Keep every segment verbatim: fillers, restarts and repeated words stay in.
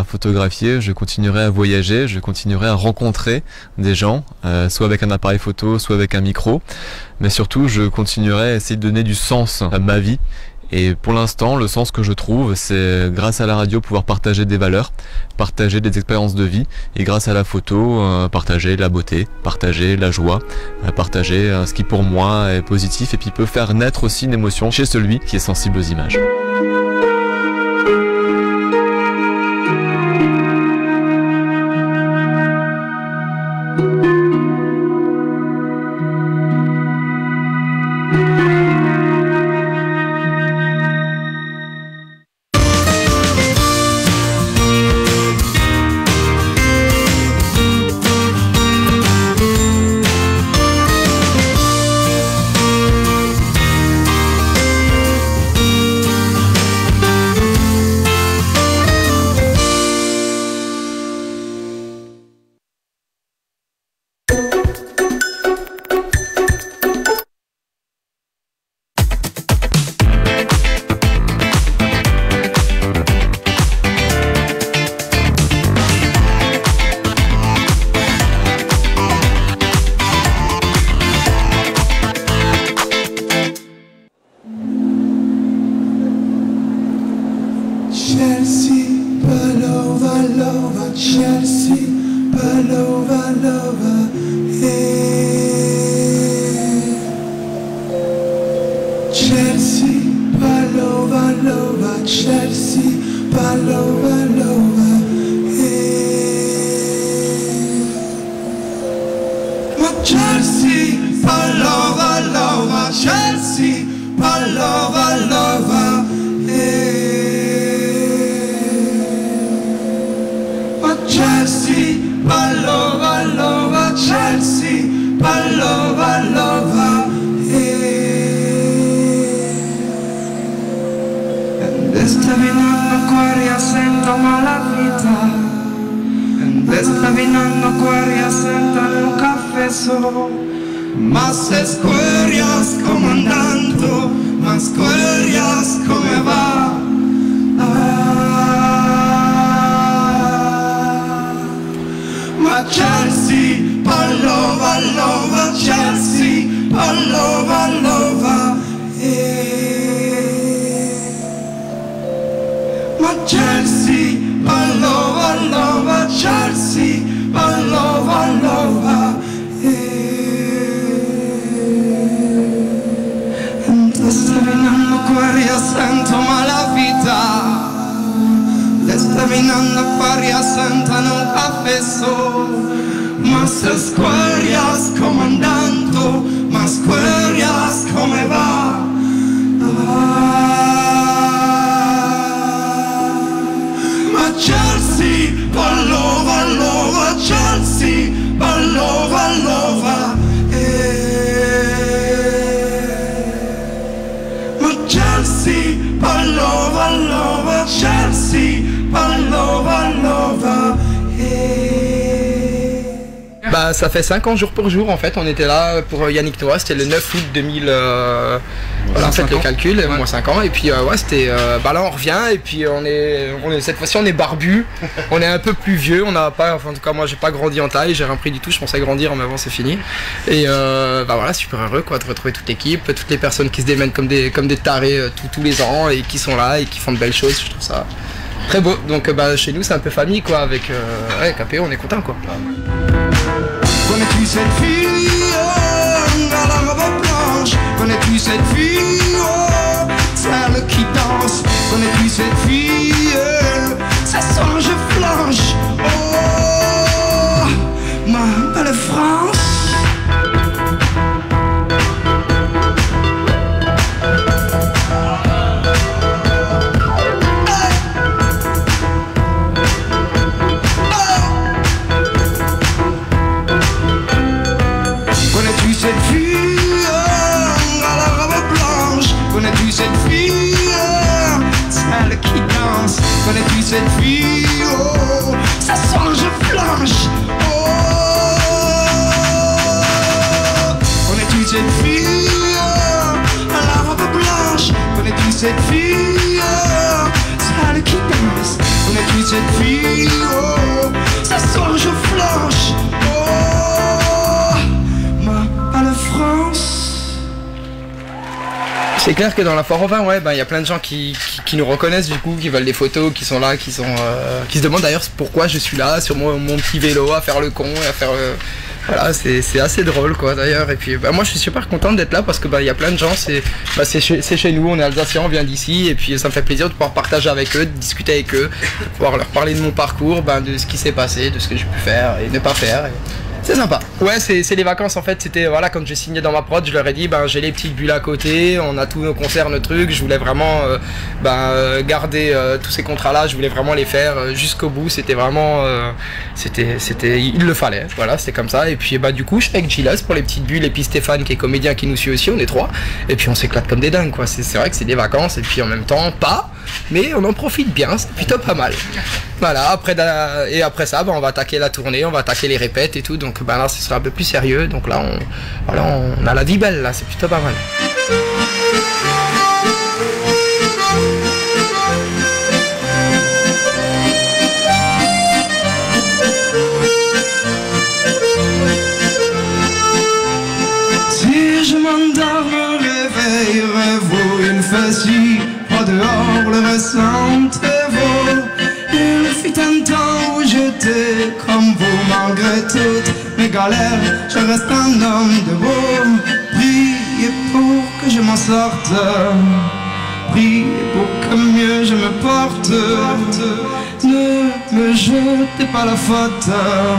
photographier, je continuerai à voyager, je continuerai à rencontrer des gens, euh, soit avec un appareil photo, soit avec un micro. Mais surtout, je continuerai à essayer de donner du sens à ma vie. Et pour l'instant, le sens que je trouve, c'est grâce à la radio pouvoir partager des valeurs, partager des expériences de vie, et grâce à la photo, euh, partager la beauté, partager la joie, euh, partager euh, ce qui pour moi est positif et puis peut faire naître aussi une émotion chez celui qui est sensible aux images. Chelsea, Palova, Lova, Chelsea, Palova, Lova, hey. Chelsea, Palova, Lova, Chelsea, Palova, Lova, hey. Ma Chelsea, Palova, Lova, Chelsea, Palova, Lova, hey. Chelsea, Palova, Lova, Chelsea, Palova, Lova, yeah. And esta vinando quaria sento mala vita. And esta vinando quaria sento un caffè solo. Mas esquerias comandando, mas esquerias come va. Chelsea, Palova, Lova, Chelsea, Palova, Lova, yeah. Ma Chelsea, Palova, Lova, Chelsea, Palova, Lova, yeah. And sta venendo quaria sento mala vita. Sta venendo quaria sento un caffè solo. Mas esquerias comandando, mas esquerias come va. Ah. Ma Chelsea, Palova, Lova, Chelsea, Palova, Lova, eh. Ma Chelsea, Palova, Lova, Chelsea, Palova, Lova, eh. Bah, ça fait cinq ans jour pour jour en fait, on était là pour Yannick Noah, c'était le neuf août deux mille, euh, voilà, faites le calcul, ouais. Moins cinq ans, et puis euh, ouais c'était, euh, bah là on revient, et puis on est, on est cette fois-ci on est barbu, on est un peu plus vieux, on n'a pas, enfin en tout cas moi j'ai pas grandi en taille, j'ai rien pris du tout, je pensais grandir mais avant c'est fini, et euh, bah voilà super heureux quoi de retrouver toute l'équipe, toutes les personnes qui se démènent comme des, comme des tarés euh, tous, tous les ans, et qui sont là, et qui font de belles choses, je trouve ça très beau, donc bah chez nous c'est un peu famille quoi, avec euh, ouais, K P O on est content quoi. Connais-tu cette fille oh, à la robe blanche? Connais-tu cette fille oh, celle qui danse? Connais-tu cette fille oh, ça sent je flanche. Oh, ma belle France. Connais-tu cette fille oh, ça sent je flanche. Oh, connais-tu cette fille oh, à la robe blanche? Connais-tu cette fille oh, celle qui danse? Connais-tu plus cette fille, oh, ce soir je flanche, oh, ma belle France. C'est clair que dans la foire au vin, ouais, ben il y a plein de gens qui, qui, qui nous reconnaissent du coup, qui veulent des photos, qui sont là, qui sont, euh, qui se demandent d'ailleurs pourquoi je suis là sur mon, mon petit vélo à faire le con, à faire, euh, voilà, c'est, c'est assez drôle quoi d'ailleurs. Et puis ben, moi je suis super contente d'être là parce que ben il y a plein de gens, c'est, ben, c'est, chez, c'est chez nous, on est alsaciens, on vient d'ici et puis ça me fait plaisir de pouvoir partager avec eux, de discuter avec eux, de pouvoir leur parler de mon parcours, ben de ce qui s'est passé, de ce que j'ai pu faire et ne pas faire. Et... c'est sympa. Ouais, c'est, c'est les vacances en fait. C'était voilà, quand j'ai signé dans ma prod, je leur ai dit ben j'ai les petites bulles à côté, on a tous nos concerts, nos trucs. Je voulais vraiment euh, ben, garder euh, tous ces contrats-là. Je voulais vraiment les faire euh, jusqu'au bout. C'était vraiment, euh, c'était, c'était, il le fallait. Voilà, c'était comme ça. Et puis bah du coup, je suis avec Gilles pour les petites bulles et puis Stéphane qui est comédien qui nous suit aussi. On est trois. Et puis on s'éclate comme des dingues quoi. C'est, c'est vrai que c'est des vacances et puis en même temps pas, mais on en profite bien. C'est plutôt pas mal. Voilà. Après et après ça, ben, on va attaquer la tournée, on va attaquer les répètes et tout. Donc ben là ce sera un peu plus sérieux, donc là on, voilà, on a la vie belle là, c'est plutôt pas mal. Si je m'endors, me réveillerez-vous, il fait si froid dehors, le ressentez-vous. Il fut un temps où j'étais comme vous, malgré toutes mes galères, je reste un homme debout. Priez pour que je m'en sorte, priez pour que mieux je me porte. Ne me jetez pas la faute,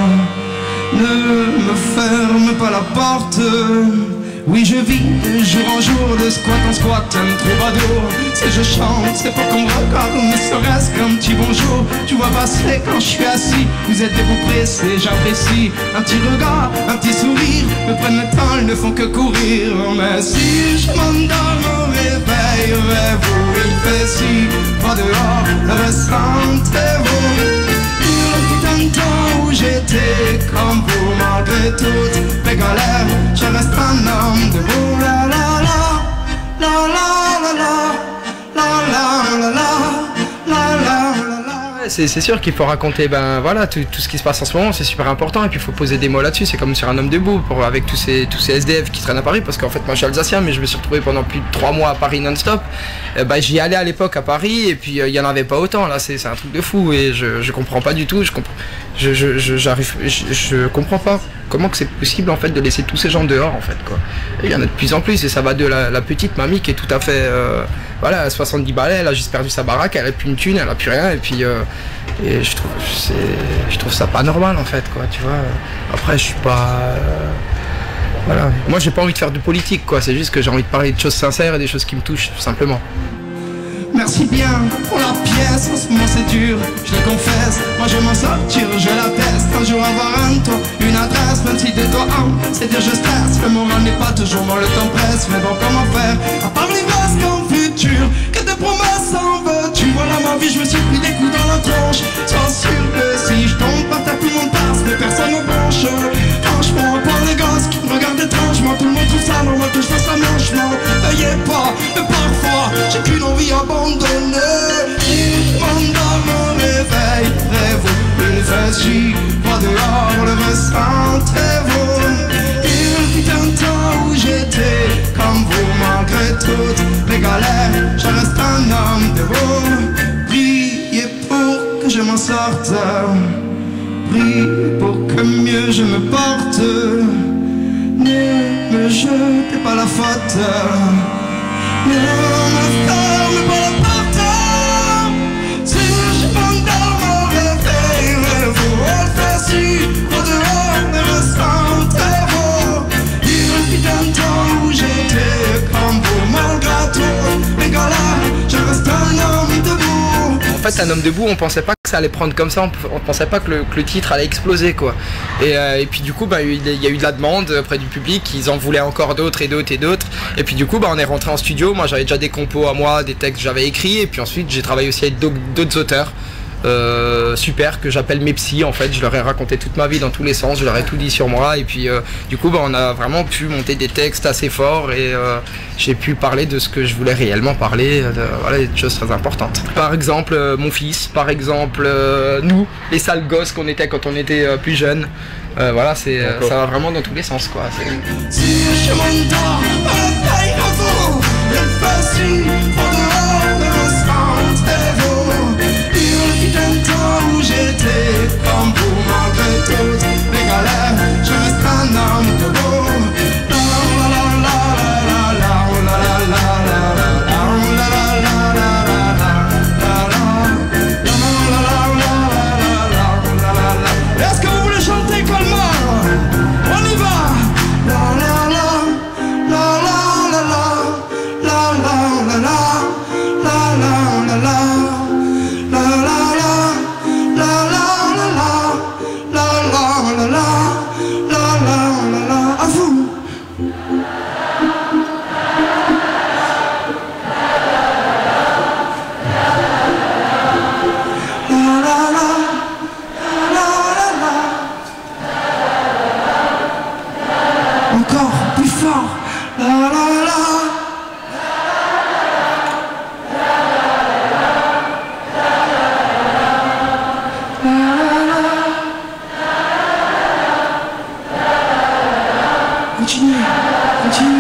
ne me ferme pas la porte. Oui, je vis de jour en jour, de squat en squat, un troubadour. Si je chante, c'est pour qu'on me regarde, ne serait-ce qu'un petit bonjour. Tu vois passer quand je suis assis, vous êtes debout pressés, j'apprécie. Un petit regard, un petit sourire, me prennent le temps, ils ne font que courir. Mais si je m'endors, me réveillerez-vous, il fait si froid dehors, le ressentez-vous. Un temps où j'étais comme vous, malgré toutes mes galères, je reste un homme debout. La la la, la la la la, la la la la, la la la la. C'est, c'est sûr qu'il faut raconter ben voilà tout, tout ce qui se passe en ce moment, c'est super important et puis il faut poser des mots là-dessus. C'est comme sur un homme debout pour, avec tous ces, tous ces S D F qui traînent à Paris, parce qu'en fait moi je suis alsacien mais je me suis retrouvé pendant plus de trois mois à Paris non-stop. Euh, bah, j'y allais à l'époque à Paris et puis il euh, y en avait pas autant là, c'est, c'est un truc de fou et je, je comprends pas du tout, je comprends, je, je, je, j'arrive, je, je comprends pas comment que c'est possible en fait de laisser tous ces gens dehors en fait quoi. Il y en a de plus en plus et ça va de la, la petite mamie qui est tout à fait euh, voilà, à soixante-dix balais, elle a juste perdu sa baraque, elle a plus une thune, elle a plus rien et puis euh, et je trouve c'est, je trouve ça pas normal en fait quoi, tu vois. Après je suis pas euh, voilà, moi j'ai pas envie de faire de politique quoi, c'est juste que j'ai envie de parler de choses sincères et des choses qui me touchent tout simplement. Merci bien pour la pièce, en ce moment c'est dur, je le confesse. Moi je m'en sortir, je l'atteste. Un jour avoir un toit, une adresse, même si de toi un, c'est dire je stresse. Le moral n'est pas toujours bon, le temps presse. Mais bon comment faire, à part l'ivresse qu'en futur, que de promesses en veux-tu. Voilà ma vie, je me suis pris des coups dans la tronche. Sois sûr que si je tombe par terre, tout le monde passe, mais personne ne bronche. Franchement, à part les gosses qui me regardent étrangement, tout le monde trouve ça normal que je fasse un manchement. Veuillez pas, mais parfois, j'ai qu'une envie abandonnée. Si je m'endors, me réveillerez-vous. Il fait si froid dehors, le ressentez-vous. Il fut un temps où j'étais comme vous, malgré toutes mes galères, je reste un homme debout. Priez pour que je m'en sorte, priez pour que mieux je me porte. Ne me jetez pas la faute, ne me ferme pas la porte. Si je m'endors, me réveillerez-vous. Elle fait si au dehors, me ressentez-vous. Il fut un temps où j'étais comme vous, malgré tout mes galères, je reste un homme debout. En fait un homme debout, on pensait pas que ça allait prendre comme ça, on, on pensait pas que le, que le titre allait exploser quoi. Et, euh, et puis du coup bah, il y a eu de la demande auprès du public, ils en voulaient encore d'autres et d'autres et d'autres. Et puis du coup bah, on est rentré en studio, moi j'avais déjà des compos à moi, des textes que j'avais écrits et puis ensuite j'ai travaillé aussi avec d'autres, d'autres auteurs. euh, super que j'appelle mes psys. En fait, je leur ai raconté toute ma vie dans tous les sens, je leur ai tout dit sur moi et puis euh, du coup bah, on a vraiment pu monter des textes assez forts et euh, j'ai pu parler de ce que je voulais réellement parler, de, voilà, des choses très importantes. Par exemple euh, mon fils, par exemple euh, nous, les sales gosses qu'on était quand on était euh, plus jeunes. Euh, voilà, c'est, ça va vraiment dans tous les sens quoi. C'est... Si je m'endors, pareil à vous, le facile, en dehors de mon sens et vous. Il fut un temps où j'étais comme vous, malgré toutes mes galères, je reste un homme debout. La la la la la la la la la la la la la. Est-ce que vous voulez chanter comme moi? On y va! La la la la la la la la la la la la la la à vous! Encore plus fort. La la la. Continuez, continuez.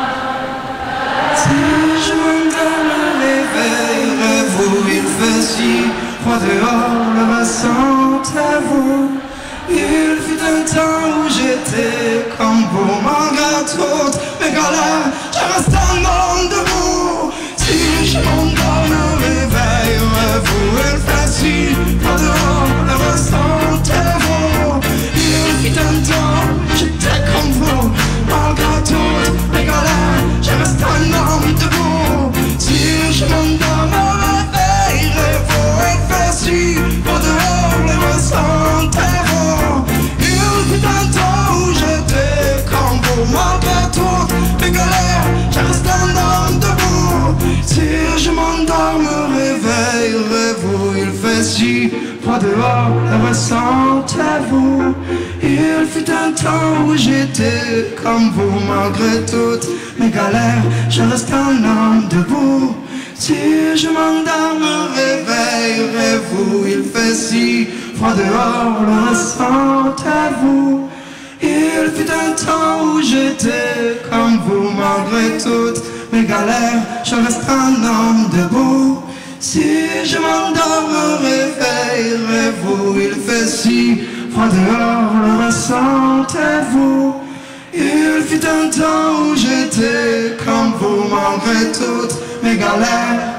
Si je m'endors, me réveillerez-vous. Il fait si froid dehors, le ressentez-vous. Il fut un temps où j'étais comme vous, malgré toutes mes galères, je reste un homme debout. Si je m'endors, me réveillerez-vous. Il fait si froid dehors, le ressentez-vous. Il fut un temps où j'étais comme vous, malgré toutes mes galères, je reste un homme debout. Si je m'endors, me réveillerez-vous. Il fait si froid dehors, le ressentez-vous. Il fut un temps où j'étais comme vous, malgré toutes mes galères, je reste un homme debout. Si je m'endors, me réveillerez-vous. Il fait si froid dehors, le ressentez-vous. Il fut un temps où j'étais comme vous, malgré toutes mes galères, je reste un homme debout. Si je m'endors, me réveillerez-vous. Il fait si froid dehors, le ressentez-vous. Il fut un temps où j'étais comme vous, malgré toutes mes galères, je reste un homme debout. Si je m'endors, me réveillerez-vous. Il fait si froid dehors, le ressentez-vous. Il fut un temps où j'étais comme vous, malgré toutes mes galères.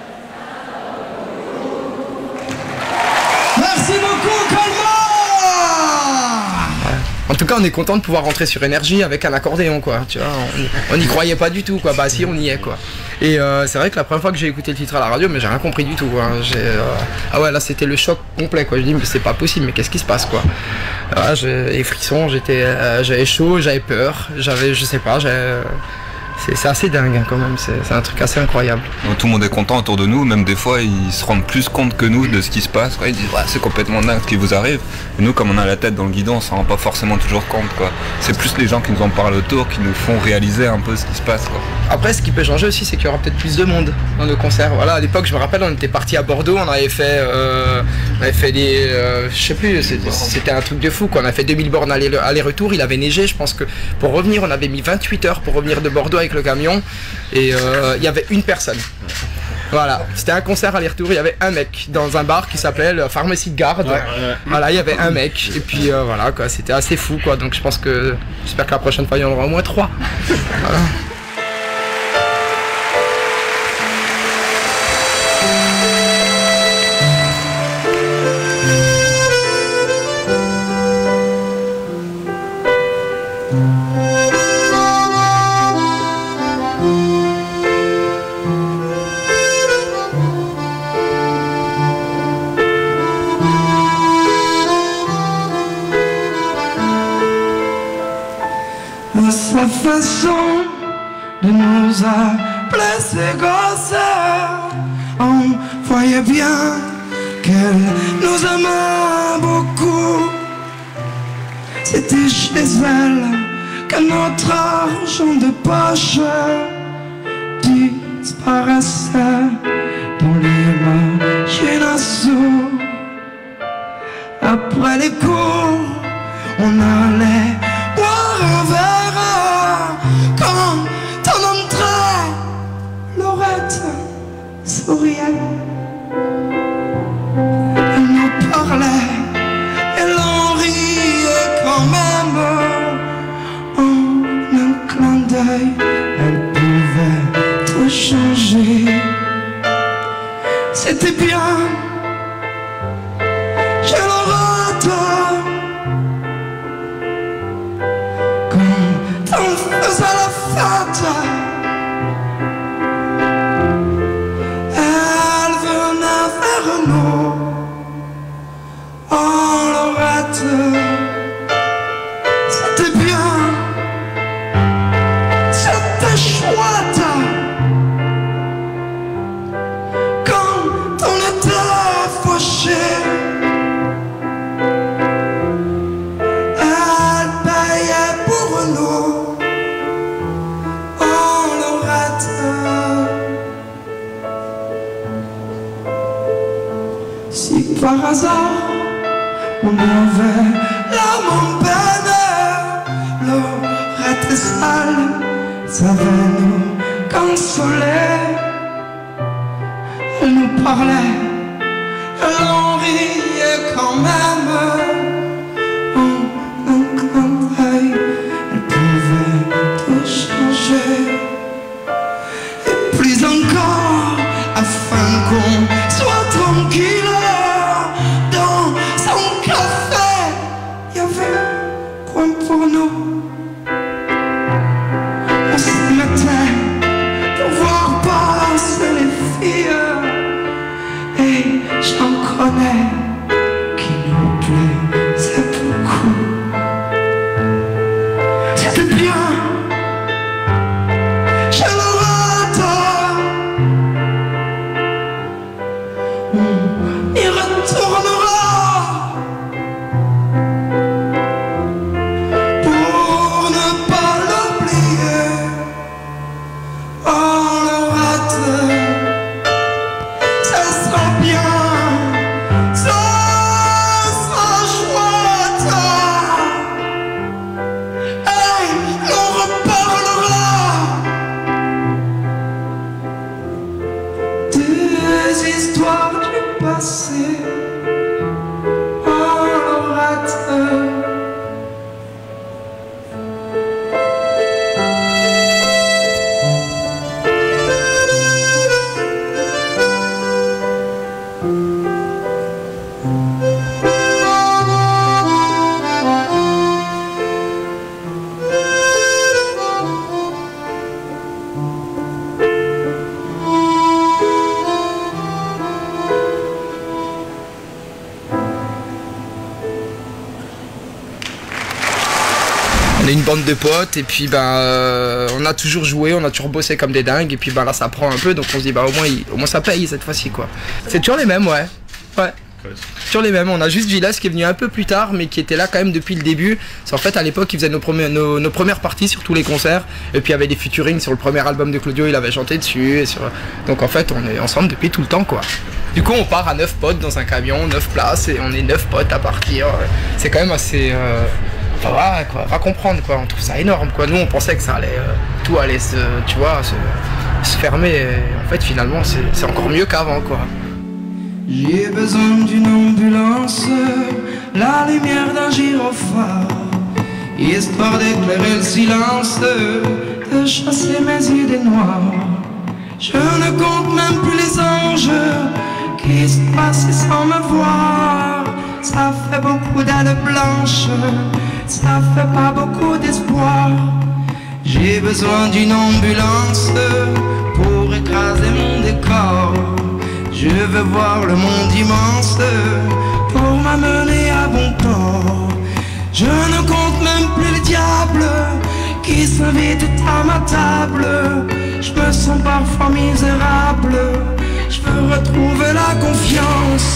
Merci beaucoup, Colmar. En tout cas, on est content de pouvoir rentrer sur Énergie avec un accordéon, quoi. Tu vois, on n'y croyait pas du tout, quoi. Bah si, on y est, quoi. Et euh, c'est vrai que la première fois que j'ai écouté le titre à la radio, mais j'ai rien compris du tout. Hein. Euh... Ah ouais, là c'était le choc complet, quoi. Je dis mais c'est pas possible, mais qu'est-ce qui se passe, quoi. Voilà, j'ai les frissons, j'étais, euh, j'avais chaud, j'avais peur, j'avais, je sais pas, j'avais. C'est assez dingue hein, quand même, c'est un truc assez incroyable. Tout le monde est content autour de nous, même des fois ils se rendent plus compte que nous de ce qui se passe, quoi. Ils disent ouais, c'est complètement dingue ce qui vous arrive. Et nous comme on a la tête dans le guidon, on s'en rend pas forcément toujours compte, quoi. C'est plus les gens qui nous en parlent autour qui nous font réaliser un peu ce qui se passe, quoi. Après ce qui peut changer aussi c'est qu'il y aura peut-être plus de monde dans nos concerts. Voilà, à l'époque je me rappelle on était parti à Bordeaux, on avait fait euh, on avait fait des euh, je sais plus, c'était un truc de fou quoi. On a fait deux mille bornes aller-retour, il avait neigé, je pense que pour revenir on avait mis vingt-huit heures pour revenir de Bordeaux avec le camion et euh, il y avait une personne. Voilà, c'était un concert aller-retour, il y avait un mec dans un bar qui s'appelait le Pharmacy Guard. Ouais, ouais. Voilà, il y avait un mec et puis euh, voilà quoi, c'était assez fou quoi. Donc je pense que j'espère que la prochaine fois il y en aura au moins trois. Voilà. Sa façon de nous appeler ces gosses, on voyait bien qu'elle nous aimait beaucoup. C'était chez elle que notre argent de poche disparaissait dans l'imagination. Après les cours, on allait boire un verre. Quand on entrait, Laurette souriait. Elle nous parlait et l'on riait quand même. En un clin d'œil, elle pouvait tout changer. C'était bien, je le rate. Quand on faisait la fête, elle venait vers nous. Oh Laurette, c'était bien, c'était chouette. Quand on était fauchés, elle payait pour nous. Oh Laurette, si par hasard on avait l'âme en peine, Laurette et sale savait nous consoler. Elle nous parlait, elle en riait quand même. En un clin d'œil, elle pouvait tout changer. Et plus encore, afin qu'on soit tranquille, dans son café, il y avait un coin pour nous. On se mettait pour voir passer les filles. Et j'en connais qui nous plaisaient beaucoup. C'était bien, je le rate. On y retournera pour ne pas l'oublier. Oh Laurette, ça sera bien, ça sera chouette. Hey, on reparlera des histoires du passé. Oh Laurette, on est une bande de potes et puis ben euh, on a toujours joué, on a toujours bossé comme des dingues et puis ben là ça prend un peu donc on se dit bah au moins il- au moins ça paye cette fois-ci quoi. C'est toujours les mêmes, ouais. Ouais. Toujours les mêmes, on a juste Villas qui est venu un peu plus tard mais qui était là quand même depuis le début. C'est en fait à l'époque il faisait nos, premiers- nos, nos premières parties sur tous les concerts et puis il y avait des featuring sur le premier album de Claudio, il avait chanté dessus et sur... donc en fait on est ensemble depuis tout le temps quoi. Du coup on part à neuf potes dans un camion, neuf places et on est neuf potes à partir. C'est quand même assez... euh, Enfin voilà quoi, va comprendre quoi, on trouve ça énorme quoi. Nous on pensait que ça allait, euh, tout allait se, tu vois, se, se fermer et en fait finalement c'est c'est encore mieux qu'avant quoi. J'ai besoin d'une ambulance, la lumière d'un gyrophare, histoire d'éclairer le silence, de chasser mes idées noires. Je ne compte même plus les anges qui se passent sans me voir. Ça fait beaucoup d'ailes blanches, ça fait pas beaucoup d'espoir. J'ai besoin d'une ambulance pour écraser mon décor. Je veux voir le monde immense pour m'amener à bon port. Je ne compte même plus le diable qui s'invite à ma table. Je me sens parfois misérable, je veux retrouver la confiance.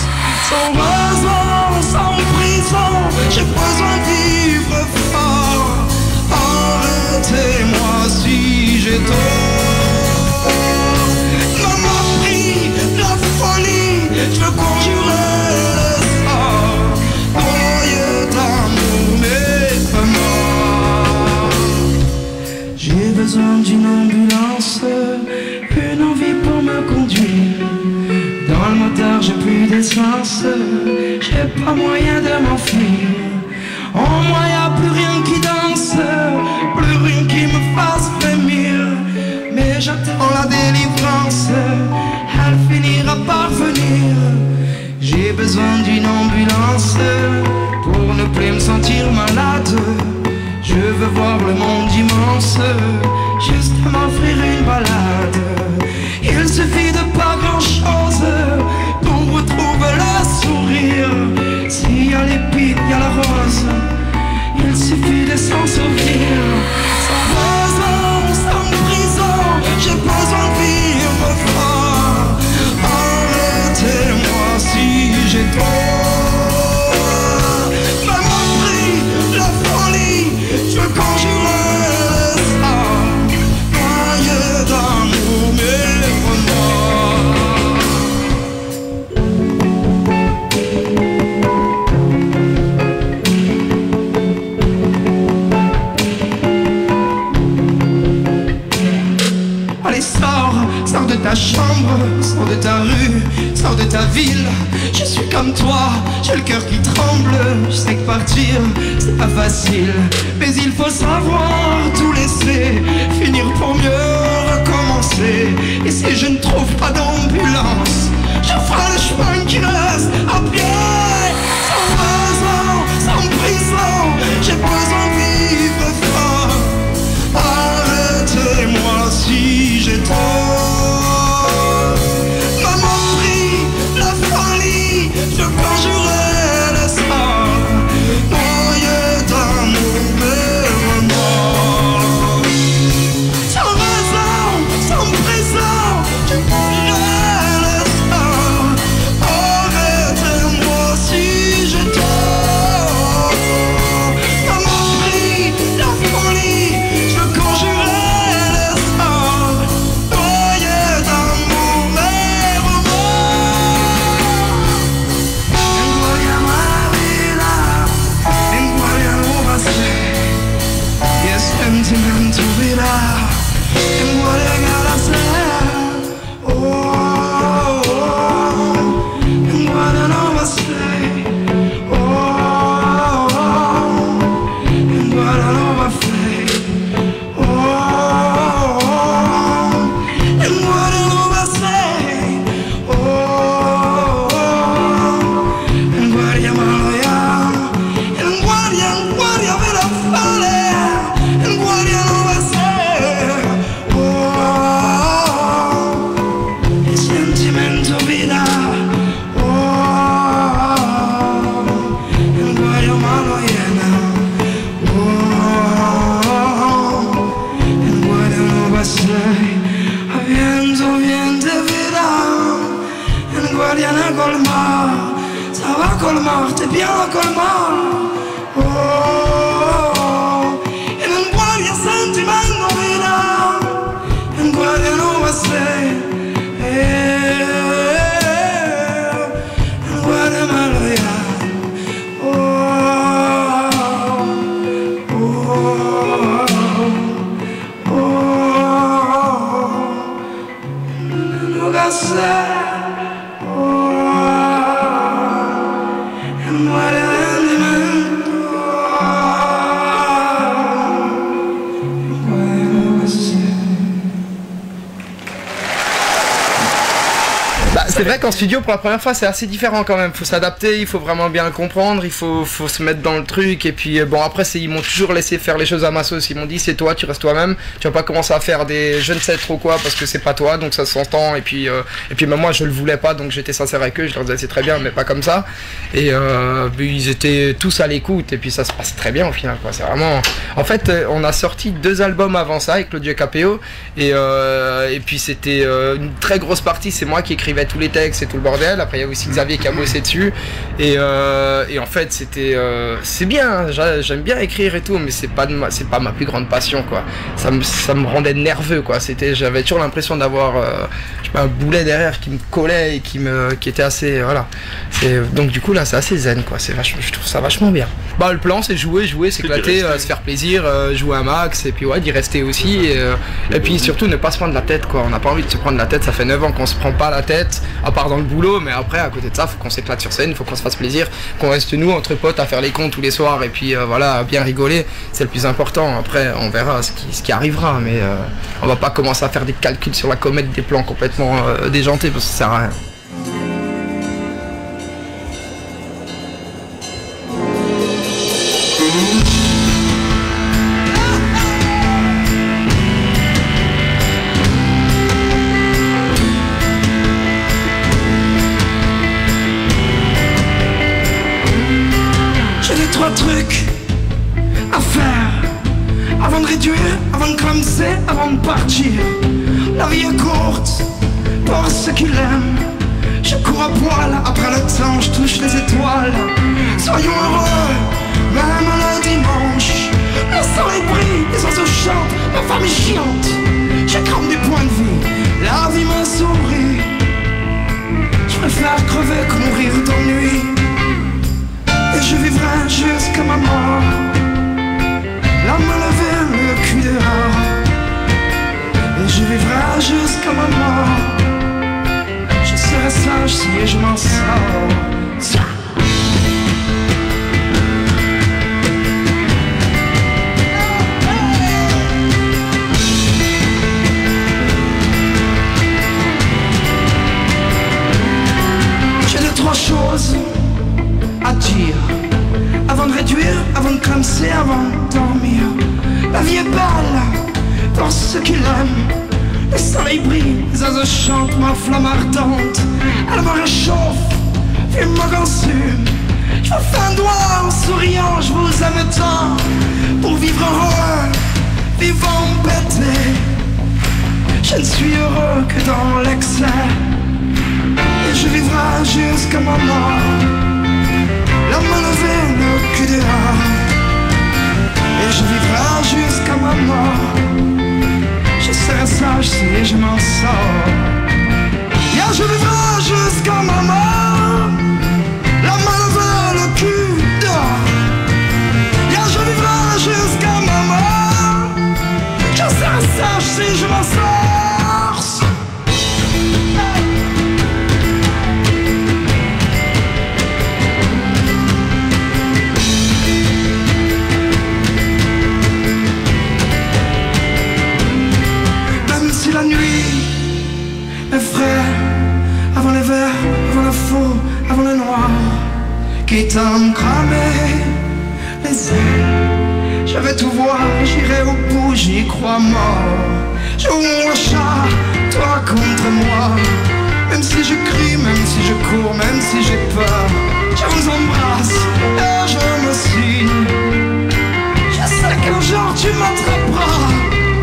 Sans raison, sans prison, j'ai besoin de vivre fort. Arrêtez-moi si j'ai tort. Maman prie la folie, je veux conjurer le sort. Noyé d'amour mais pas mort. J'ai besoin d'une ambulance, une envie pour me conduire. Dans le moteur j'ai plus d'essence, j'ai pas moyen de m'enfuir. En moi y'a plus rien qui danse, plus rien qui me fasse frémir. Mais j'attends la délivrance, elle finira par venir. J'ai besoin d'une ambulance pour ne plus me sentir malade. Je veux voir le monde immense, juste m'offrir une balade. Il suffit de pas grand chose pour retrouver le sourire. S'il y a l'épine, il y a la rose, il suffit de s'en souvenir. Sans raison, sans prison, j'ai besoin de vivre fort. Arrêtez-moi si j'ai tort. Maman prie la folie, je veux conjurer le sort. Noyé d'amour mes remords. Allez, sors, sors de ta chambre, sors de ta rue, sors de ta ville. Je suis comme toi, j'ai le cœur qui tremble. Je sais que partir, c'est pas facile, mais il faut savoir tout laisser, finir pour mieux recommencer. Et si je ne trouve pas d'ambulance, je ferai le chemin qui reste à pied. Sans raison, sans prison, j'ai besoin de vivre fort. Arrêtez-moi si j'ai tort. Maman prie la folie, je conjurais le sort. Noyé d'amour mes remords. Sans raison, sans prison, je conjurais le sort. Arrêtez-moi si j'ai tort. Maman prie la folie, je conjurais le sort. Noyé d'amour mes remords. En guardiamo la vida, en guardiamo passe. Y el sentimento virá, en guardiamo la sed. Oh, oh, oh, en guardiamo passe. Oh, oh, en guardiamo passe. Oh, oh, en guardiamo passe. Oh, oh, en guardiamo ya. En guardiamo, guardiamo la fale. En guardiamo passe. Oh, il sentimento vida. Oh, en guardiamo llena. Oh, en guardiamo passe. Viento, viento verrà. En guardiamo colmar. Ça va colmar, t'es bien colmar. Oh, en un guardia sentimento vida. En guardiamo passe. Eh, en guardiamo ya. Oh, oh, oh, oh, en guardiamo. C'est vrai qu'en studio pour la première fois c'est assez différent quand même, faut s'adapter, il faut vraiment bien le comprendre, il faut, faut se mettre dans le truc et puis bon après c'est, ils m'ont toujours laissé faire les choses à ma sauce, ils m'ont dit c'est toi, tu restes toi-même, tu vas pas commencer à faire des je ne sais trop quoi parce que c'est pas toi donc ça s'entend et puis euh, et puis même moi je le voulais pas donc j'étais sincère avec eux, je leur disais c'est très bien mais pas comme ça et euh, ils étaient tous à l'écoute et puis ça se passe très bien au final quoi, c'est vraiment en fait on a sorti deux albums avant ça avec Claudio Capéo et, euh, et puis c'était euh, une très grosse partie c'est moi qui écrivais tous les textes et tout le bordel. Après il y a aussi Xavier qui a bossé dessus et, euh, et en fait c'était euh, c'est bien, j'aime bien écrire et tout, mais c'est pas de ma, c'est pas ma plus grande passion quoi. Ça me ça me rendait nerveux quoi. C'était j'avais toujours l'impression d'avoir euh, je sais pas, un boulet derrière qui me collait et qui me qui était assez voilà. C'est donc du coup là c'est assez zen quoi. C'est vachement, je trouve ça vachement bien. Bah le plan c'est jouer, jouer, s'éclater, euh, se faire plaisir, euh, jouer un max et puis ouais d'y rester aussi et, euh, et puis surtout ne pas se prendre la tête quoi. On n'a pas envie de se prendre la tête. Ça fait neuf ans qu'on se prend pas la tête à part dans le boulot, mais après à côté de ça faut qu'on s'éclate sur scène, faut qu'on se fasse plaisir, qu'on reste nous entre potes à faire les cons tous les soirs et puis euh, voilà à bien rigoler. C'est le plus important. Après on verra ce qui, ce qui arrivera, mais euh, on va pas commencer à faire des calculs sur la comète, des plans complètement euh, déjantés parce que ça sert à rien. Trucs à faire avant de réduire, avant de clamser, avant de partir. La vie est courte pour ceux qui l'aiment. Je cours à poil après le temps, je touche les étoiles. Soyons heureux, même le dimanche. Le soleil brille, les oiseaux chantent, ma femme est chiante. Je crame des points de vie, la vie m'a souri. Je préfère crever que mourir d'ennui. Et je vivrai jusqu'à ma mort, la main levée, le cul dehors. Et je vivrai jusqu'à ma mort, je serai sage si je m'en sors. J'ai deux, trois choses à dire avant de réduire, avant de clamser, avant de dormir. La vie est belle pour ceux qui l'aiment. Le soleil brille, les oiseaux chantent, ma flamme ardente. Elle me réchauffe, fume me consume. Je vous fais un doigt en souriant, je vous aime tant. Pour vivre heureux, vivant bêté. Je ne suis heureux que dans l'excès. Et je vivrai jusqu'à ma mort, la main levée, le cul dehors. Et je vivrai jusqu'à ma mort, je serai sage si je m'en sors. Yeah, je vivrai jusqu'à ma mort, la main levée, le cul dehors. Yeah, je vivrai jusqu'à ma mort, je serai sage si je m'en sors. La nuit effraie, avant les verres, avant le faux, avant le noir, quitte à me cramer les ailes. Je vais tout voir, j'irai au bout, j'y crois mort. Joue mon chat, toi contre moi. Même si je crie, même si je cours, même si j'ai peur, je vous embrasse et je me signe. Je sais qu'un jour tu m'attraperas.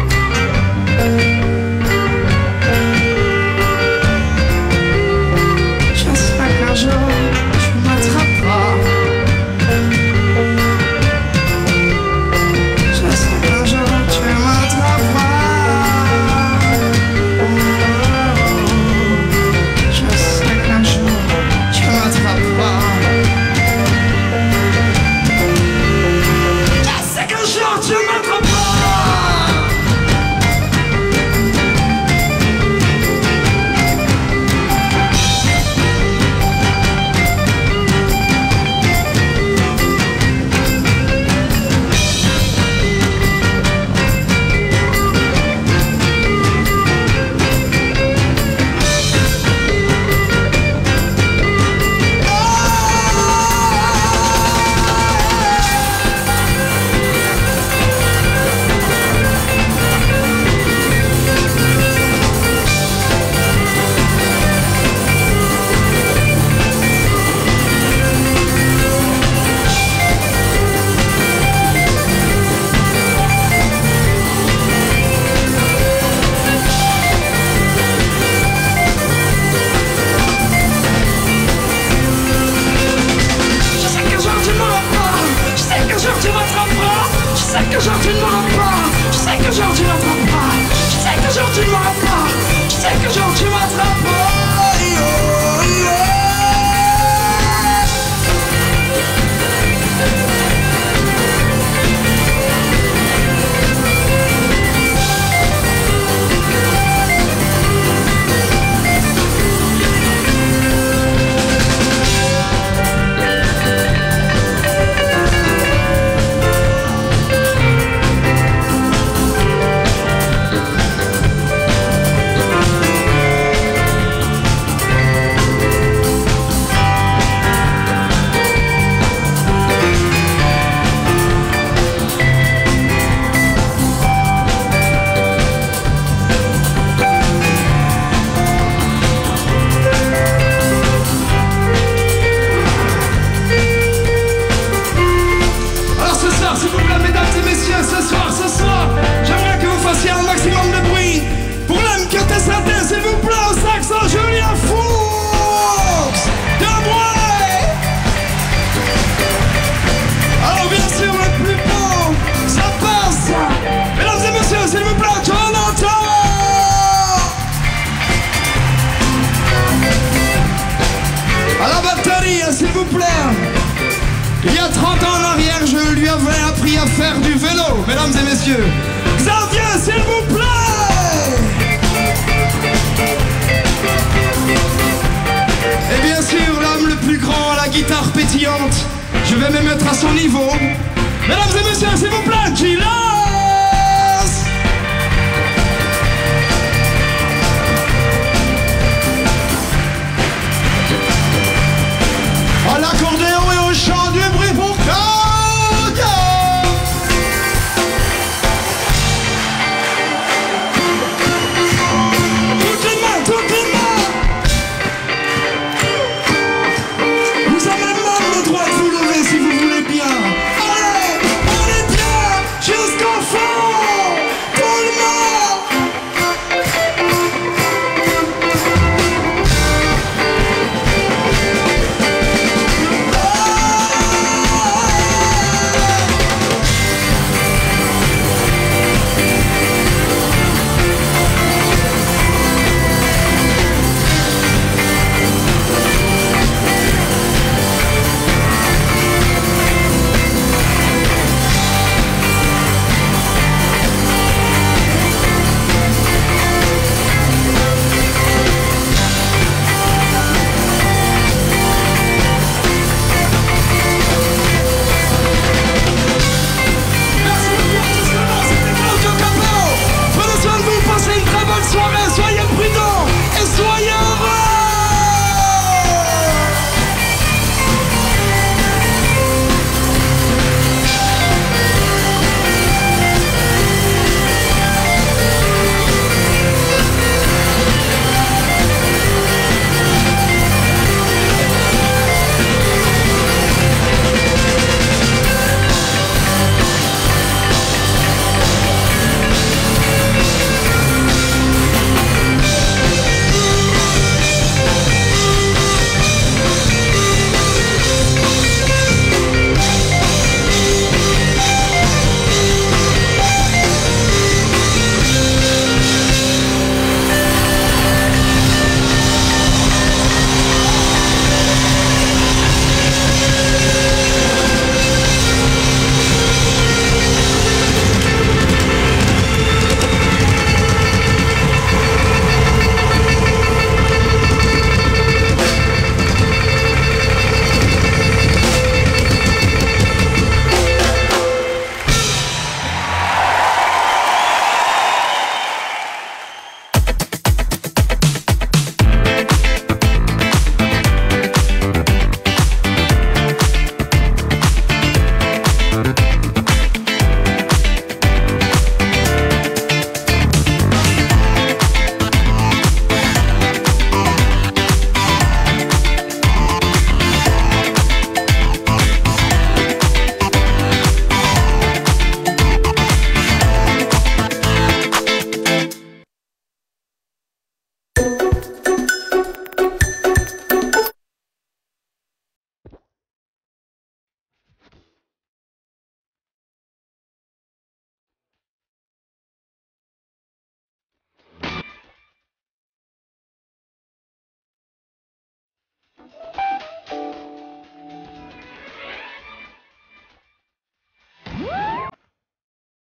Un jour, tu m'attraperas. Je sais qu'un jour, tu m'attraperas. Je sais qu'un jour, tu m'attraperas. qu'aujourd'hui ne m'aura pas. Je sais qu'aujourd'hui ne m'aura pas. Je sais qu'aujourd'hui ne m'aura pas. Je sais qu'aujourd'hui ne m'attrape pas. S'il vous plaît. Il y a trente ans en arrière, je lui avais appris à faire du vélo, mesdames et messieurs. Xavier, s'il vous plaît. Et bien sûr, l'homme le plus grand à la guitare pétillante, je vais me mettre à son niveau. Mesdames et messieurs, s'il vous plaît, Gilas. À l'accordéon et au chant du bruit pour Claudia. Toutes les mains, toutes les mains. Vous avez même le droit de vous lever si vous voulez bien. Allez, on est bien jusqu'au fond. Tout le monde.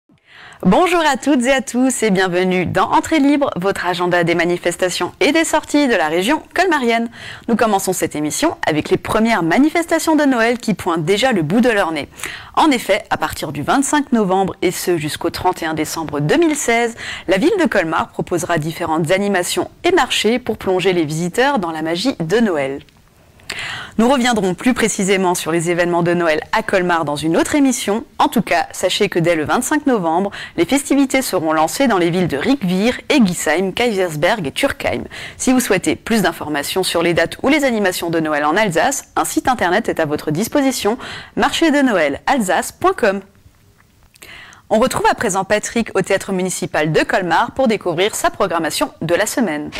Bonjour à toutes et à tous et bienvenue dans Entrée Libre, votre agenda des manifestations et des sorties de la région colmarienne. Nous commençons cette émission avec les premières manifestations de Noël qui pointent déjà le bout de leur nez. En effet, à partir du vingt-cinq novembre et ce jusqu'au trente et un décembre deux mille seize, la ville de Colmar proposera différentes animations et marchés pour plonger les visiteurs dans la magie de Noël. Nous reviendrons plus précisément sur les événements de Noël à Colmar dans une autre émission. En tout cas, sachez que dès le vingt-cinq novembre, les festivités seront lancées dans les villes de Riquewihr, Eguisheim, Kaysersberg et Turkheim. Si vous souhaitez plus d'informations sur les dates ou les animations de Noël en Alsace, un site internet est à votre disposition, marché de noël alsace point com. On retrouve à présent Patrick au Théâtre municipal de Colmar pour découvrir sa programmation de la semaine.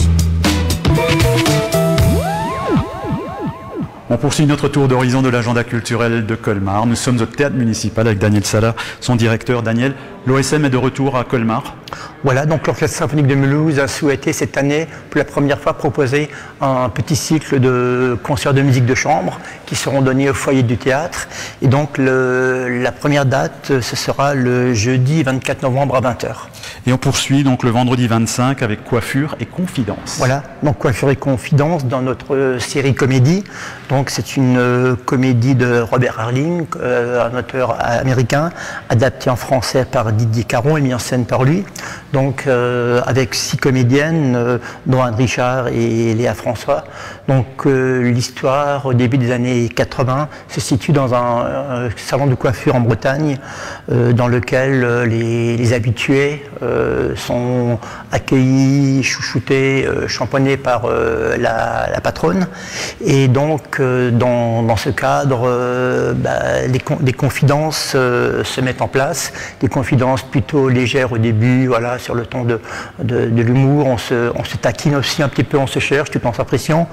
On poursuit notre tour d'horizon de l'agenda culturel de Colmar. Nous sommes au Théâtre municipal avec Daniel Sala, son directeur. Daniel, l'O S M est de retour à Colmar. Voilà, donc l'Orchestre Symphonique de Mulhouse a souhaité cette année, pour la première fois, proposer un petit cycle de concerts de musique de chambre qui seront donnés au foyer du théâtre. Et donc le, la première date, ce sera le jeudi vingt-quatre novembre à vingt heures. Et on poursuit donc le vendredi vingt-cinq avec Coiffure et Confidence. Voilà, donc Coiffure et Confidence dans notre série comédie. Donc c'est une euh, comédie de Robert Harling, euh, un auteur américain, adapté en français par Didier Caron et mis en scène par lui. Donc euh, avec six comédiennes, euh, dont Anne Richard et Léa François. Donc euh, l'histoire au début des années quatre-vingts se situe dans un euh, salon de coiffure en Bretagne, euh, dans lequel euh, les, les habitués euh, sont accueillis, chouchoutés, euh, champonnés par euh, la, la patronne. Et donc euh, dans, dans ce cadre, euh, bah, des, con des confidences euh, se mettent en place, des confidences plutôt légères au début, voilà, sur le ton de, de, de l'humour, on se, on se taquine aussi un petit peu, on se cherche tout en s'impression.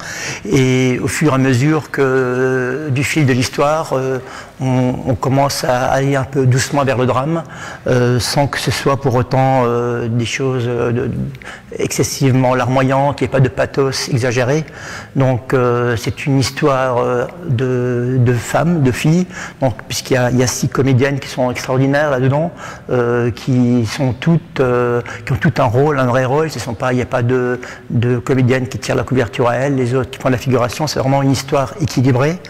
Et au fur et à mesure que du fil de l'histoire, euh, on, on commence à aller un peu doucement vers le drame, euh, sans que ce soit pour autant euh, des choses de, de, excessivement larmoyantes, il n'y a pas de pathos exagéré. Donc euh, c'est une histoire euh, de, de femmes, de filles, donc puisqu'il y a, il y a six comédiennes qui sont extraordinaires là-dedans, euh, qui sont toutes, euh, qui ont tout un rôle, un vrai rôle. Ce sont pas, il n'y a pas de, de comédiennes qui tirent la couverture à elles, les autres qui font la figuration. C'est vraiment une histoire équilibrée,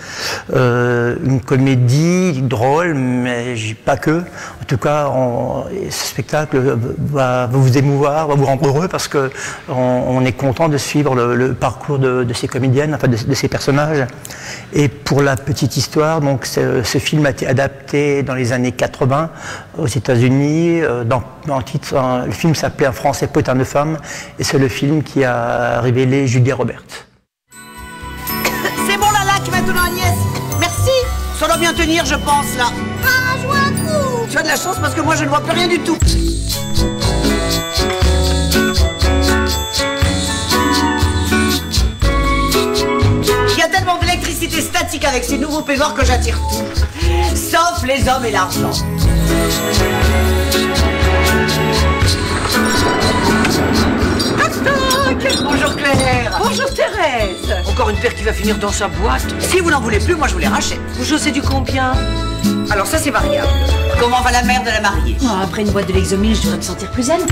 euh, une comédie drôle, mais pas que. En tout cas, on, ce spectacle va, va vous émouvoir, va vous rendre heureux parce que on, on est content de suivre le, le parcours de, de ces comédiennes, enfin de, de ces personnages. Et pour la petite histoire, donc ce, ce film a été adapté dans les années quatre-vingts aux États-Unis. Dans, dans le titre, un, le film s'appelait En français Potin de femme, et c'est le film qui a révélé Julia Roberts. C'est bon Lala, tu vas donner Agnès. Merci. Ça doit bien tenir, je pense là. Ah, je vois un trou. Tu as de la chance parce que moi je ne vois plus rien du tout. Il y a tellement d'électricité statique avec ces nouveaux peignoirs que j'attire tout. Sauf les hommes et l'argent. Bonjour Claire. Bonjour Thérèse. Encore une paire qui va finir dans sa boîte. Si vous n'en voulez plus, moi je vous les rachète. Vous chaussez du combien? Alors ça c'est variable. Comment va la mère de la mariée? Oh, après une boîte de Lexomil, je devrais me sentir plus zen.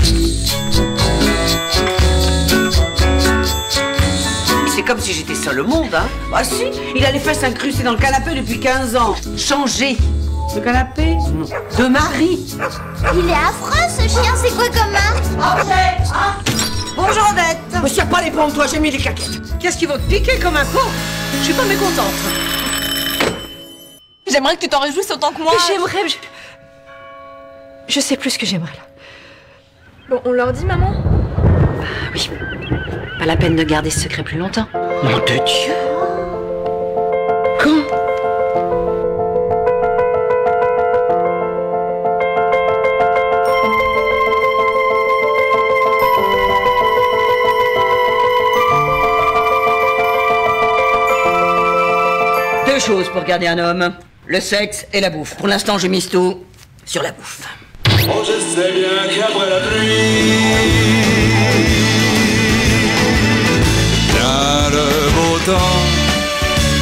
C'est comme si j'étais seule au monde, hein. Bah si, il a les fesses incrustées dans le canapé depuis quinze ans. Changé. De canapé? Non. De mari. Il est affreux ce chien, c'est quoi comme marque? Bonjour Odette. Me tire pas les pommes, toi, j'ai mis les caquettes. Qu'est-ce qui va te piquer comme un pot? Je suis pas mécontente. J'aimerais que tu t'en réjouisses autant que moi. J'aimerais... Je... je sais plus ce que j'aimerais là. Bon, on leur dit, maman? Bah oui. Pas la peine de garder ce secret plus longtemps. Mon de Dieu. Quand? Deux choses pour garder un homme, le sexe et la bouffe. Pour l'instant, je mise tout sur la bouffe. Oh, je sais bien qu'après la pluie, vient le beau temps.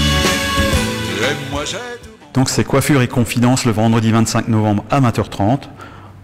Et moi j'ai tout... Donc c'est Coiffure et Confidence le vendredi vingt-cinq novembre à vingt heures trente.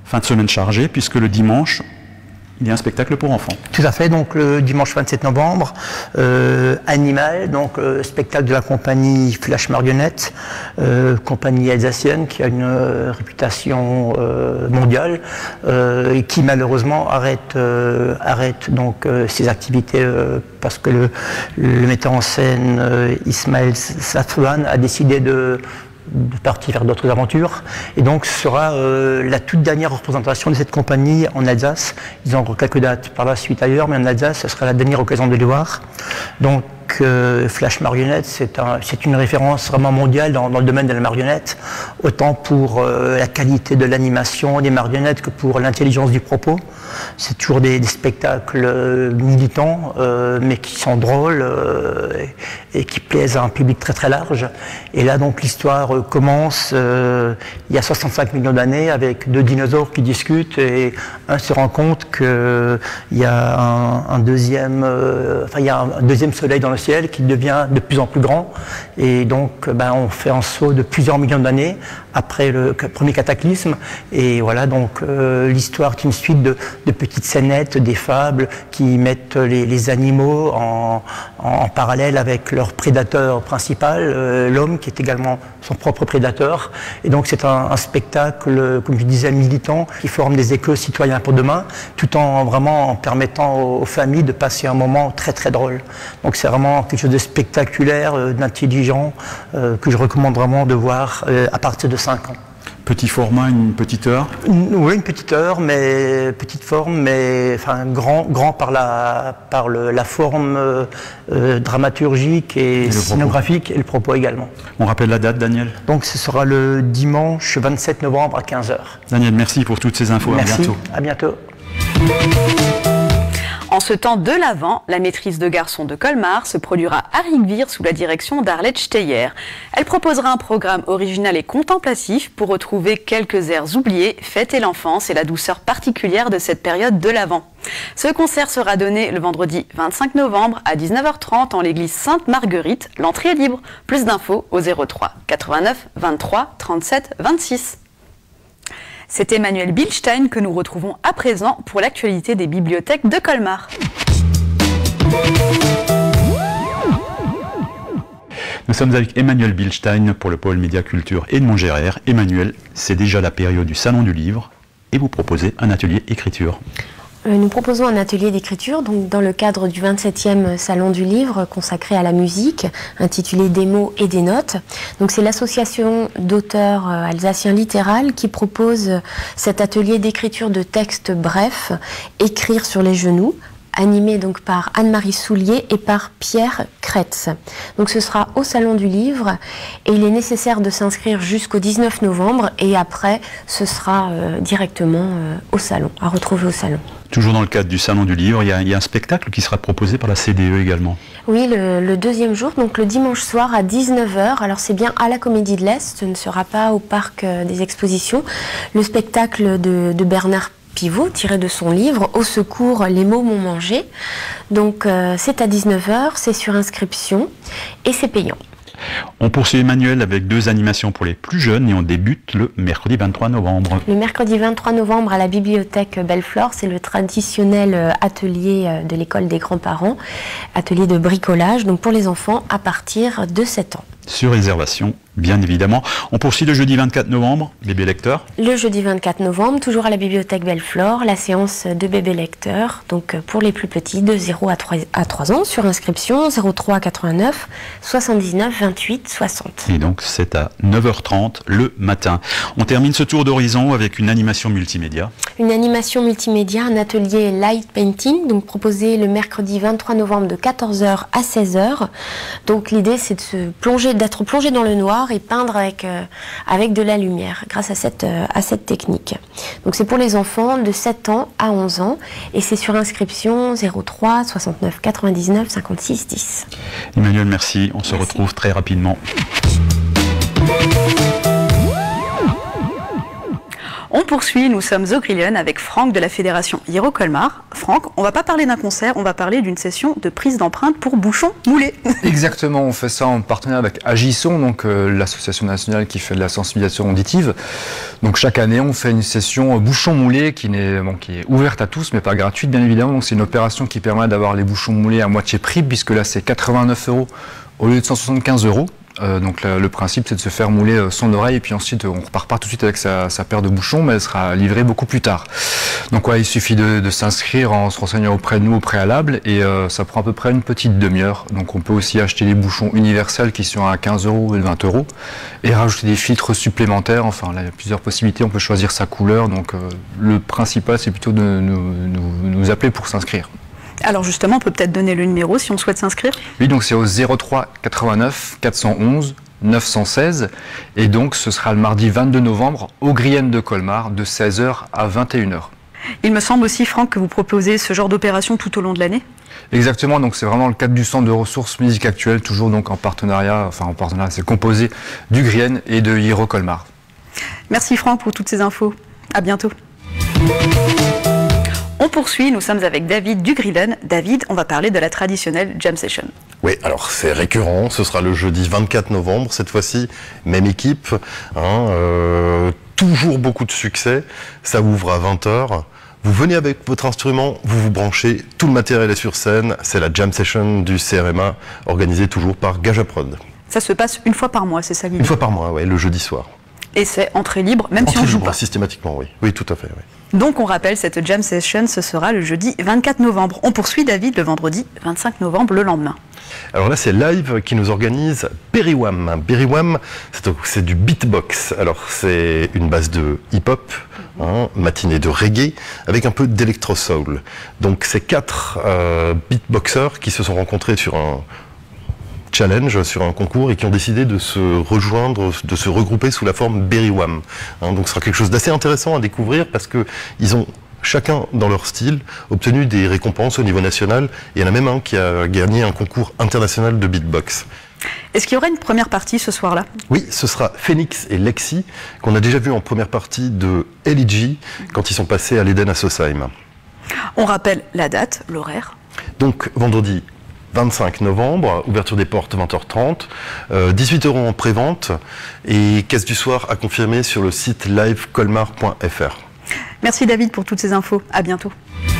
Fin de semaine chargée, puisque le dimanche, il y a un spectacle pour enfants. Tout à fait, donc le dimanche vingt-sept novembre, euh, Animal, donc euh, spectacle de la compagnie Flash Marionnette, euh, compagnie alsacienne qui a une euh, réputation euh, mondiale euh, et qui malheureusement arrête, euh, arrête donc euh, ses activités euh, parce que le, le metteur en scène euh, Ismaël Safwan a décidé de de partir vers d'autres aventures. Et donc ce sera euh, la toute dernière représentation de cette compagnie en Alsace. Ils ont encore quelques dates par la suite ailleurs, mais en Alsace, ce sera la dernière occasion de les voir. Donc euh, Flash Marionnette, c'est un, c'est une référence vraiment mondiale dans, dans le domaine de la marionnette, autant pour euh, la qualité de l'animation des marionnettes que pour l'intelligence du propos. C'est toujours des, des spectacles euh, militants, euh, mais qui sont drôles euh, et, et qui plaisent à un public très très large. Et là donc l'histoire euh, commence euh, il y a soixante-cinq millions d'années avec deux dinosaures qui discutent et un se rend compte qu'il y a un, un deuxième, euh, enfin il y a un deuxième soleil dans le ciel qui devient de plus en plus grand. Et donc ben, on fait un saut de plusieurs millions d'années après le premier cataclysme. Et voilà donc euh, l'histoire est une suite de de petites scénettes, des fables qui mettent les, les animaux en, en, en parallèle avec leur prédateur principal, euh, l'homme qui est également son propre prédateur. Et donc c'est un, un spectacle, comme je disais, militant, qui forme des échos citoyens pour demain, tout en vraiment en permettant aux, aux familles de passer un moment très très drôle. Donc c'est vraiment quelque chose de spectaculaire, euh, d'intelligent, euh, que je recommande vraiment de voir euh, à partir de cinq ans. Petit format, une petite heure? Oui, une petite heure, mais petite forme, mais enfin grand, grand par la, par le, la forme euh, dramaturgique et, et scénographique et le propos également. On rappelle la date, Daniel? Donc ce sera le dimanche vingt-sept novembre à quinze heures. Daniel, merci pour toutes ces infos. Merci, à bientôt. À bientôt. En ce temps de l'Avent, la maîtrise de garçons de Colmar se produira à Rigvir sous la direction d'Arlette Steyer. Elle proposera un programme original et contemplatif pour retrouver quelques airs oubliés, fêter l'enfance et la douceur particulière de cette période de l'Avent. Ce concert sera donné le vendredi vingt-cinq novembre à dix-neuf heures trente en l'église Sainte-Marguerite. L'entrée est libre. Plus d'infos au zéro trois quatre-vingt-neuf vingt-trois trente-sept vingt-six. C'est Emmanuel Bilstein que nous retrouvons à présent pour l'actualité des bibliothèques de Colmar. Nous sommes avec Emmanuel Bilstein pour le pôle Média Culture Edmond Gérard. Emmanuel, c'est déjà la période du Salon du Livre et vous proposez un atelier écriture. Nous proposons un atelier d'écriture donc dans le cadre du vingt-septième Salon du Livre consacré à la musique, intitulé Des mots et des notes. Donc c'est l'association d'auteurs alsaciens littéral qui propose cet atelier d'écriture de textes brefs, écrire sur les genoux, animé donc par Anne-Marie Soulier et par Pierre Kretz. Donc ce sera au Salon du Livre et il est nécessaire de s'inscrire jusqu'au dix-neuf novembre et après ce sera euh, directement euh, au salon, à retrouver au salon. Toujours dans le cadre du Salon du Livre, il y a, il y a un spectacle qui sera proposé par la C D E également. Oui, le, le deuxième jour, donc le dimanche soir à dix-neuf heures. Alors c'est bien à la Comédie de l'Est, ce ne sera pas au Parc euh, des Expositions. Le spectacle de, de Bernard Pivot, tiré de son livre « Au secours, les mots m'ont mangé ». Donc euh, c'est à dix-neuf heures, c'est sur inscription et c'est payant. On poursuit Emmanuel avec deux animations pour les plus jeunes et on débute le mercredi vingt-trois novembre. Le mercredi vingt-trois novembre à la bibliothèque Belleflore, c'est le traditionnel atelier de l'école des grands-parents, atelier de bricolage, donc pour les enfants à partir de sept ans. Sur réservation, bien évidemment. On poursuit le jeudi vingt-quatre novembre, bébé lecteur. Le jeudi vingt-quatre novembre, toujours à la bibliothèque Belleflore, la séance de bébé lecteur, donc pour les plus petits de zéro à trois ans, sur inscription zéro trois quatre-vingt-neuf soixante-dix-neuf vingt-huit soixante. Et donc c'est à neuf heures trente le matin. On termine ce tour d'horizon avec une animation multimédia. Une animation multimédia, un atelier light painting, donc proposé le mercredi vingt-trois novembre de quatorze heures à seize heures. Donc l'idée c'est de se plonger, d'être plongé dans le noir et peindre avec, euh, avec de la lumière grâce à cette, euh, à cette technique. Donc c'est pour les enfants de sept ans à onze ans et c'est sur inscription zéro trois soixante-neuf quatre-vingt-dix-neuf cinquante-six dix. Emmanuel, merci. On se Merci. retrouve très rapidement. On On poursuit, nous sommes au Grillen avec Franck de la Fédération Hiro Colmar. Franck, on va pas parler d'un concert, on va parler d'une session de prise d'empreinte pour bouchons moulés. Exactement, on fait ça en partenariat avec Agisson, donc euh, l'association nationale qui fait de la sensibilisation auditive. Donc chaque année, on fait une session bouchons moulés qui, n'est, bon, qui est ouverte à tous, mais pas gratuite bien évidemment. Donc c'est une opération qui permet d'avoir les bouchons moulés à moitié prix, puisque là c'est quatre-vingt-neuf euros au lieu de cent soixante-quinze euros. Euh, donc le, le principe c'est de se faire mouler euh, son oreille et puis ensuite on repart pas tout de suite avec sa, sa paire de bouchons, mais elle sera livrée beaucoup plus tard. Donc ouais, il suffit de, de s'inscrire en se renseignant auprès de nous au préalable et euh, ça prend à peu près une petite demi-heure. Donc on peut aussi acheter les bouchons universels qui sont à quinze euros et vingt euros et rajouter des filtres supplémentaires. Enfin là il y a plusieurs possibilités, on peut choisir sa couleur. Donc euh, le principal c'est plutôt de nous, nous, nous appeler pour s'inscrire. Alors justement, on peut peut-être donner le numéro si on souhaite s'inscrire. Oui, donc c'est au zéro trois quatre-vingt-neuf quatre cent onze neuf cent seize et donc ce sera le mardi vingt-deux novembre au Grillen de Colmar de seize heures à vingt et une heures. Il me semble aussi, Franck, que vous proposez ce genre d'opération tout au long de l'année. Exactement, donc c'est vraiment le cadre du centre de ressources musique actuelle, toujours donc en partenariat, enfin en partenariat, c'est composé du Grillen et de Hiro Colmar. Merci Franck pour toutes ces infos. À bientôt. On poursuit, nous sommes avec David du Grillen. David, on va parler de la traditionnelle Jam Session. Oui, alors c'est récurrent, ce sera le jeudi vingt-quatre novembre, cette fois-ci, même équipe, hein, euh, toujours beaucoup de succès, ça ouvre à vingt heures. Vous venez avec votre instrument, vous vous branchez, tout le matériel est sur scène, c'est la Jam Session du C R M A, organisée toujours par Gajaprod. Ça se passe une fois par mois, c'est ça l'idée? Une fois par mois, oui, le jeudi soir. Et c'est entrée libre, même entrée si on joue libre, pas. Systématiquement, oui. Oui, tout à fait, oui. Donc on rappelle, cette Jam Session, ce sera le jeudi vingt-quatre novembre. On poursuit, David, le vendredi vingt-cinq novembre, le lendemain. Alors là, c'est Live qui nous organise Berrywam. Berrywam, c'est du beatbox. Alors c'est une base de hip-hop, hein, matinée de reggae, avec un peu d'électro-soul. Donc c'est quatre euh, beatboxers qui se sont rencontrés sur un challenge, sur un concours et qui ont décidé de se rejoindre, de se regrouper sous la forme Berrywam. Hein, donc ce sera quelque chose d'assez intéressant à découvrir parce que ils ont chacun dans leur style obtenu des récompenses au niveau national et il y en a même un qui a gagné un concours international de beatbox. Est-ce qu'il y aura une première partie ce soir-là? Oui, ce sera Phoenix et Lexi qu'on a déjà vu en première partie de L E G quand ils sont passés à l'Eden à Sosheim. On rappelle la date, l'horaire. Donc vendredi vingt-cinq novembre, ouverture des portes vingt heures trente, euh, dix-huit euros en pré-vente et caisse du soir à confirmer sur le site live colmar point F R. Merci David pour toutes ces infos, à bientôt.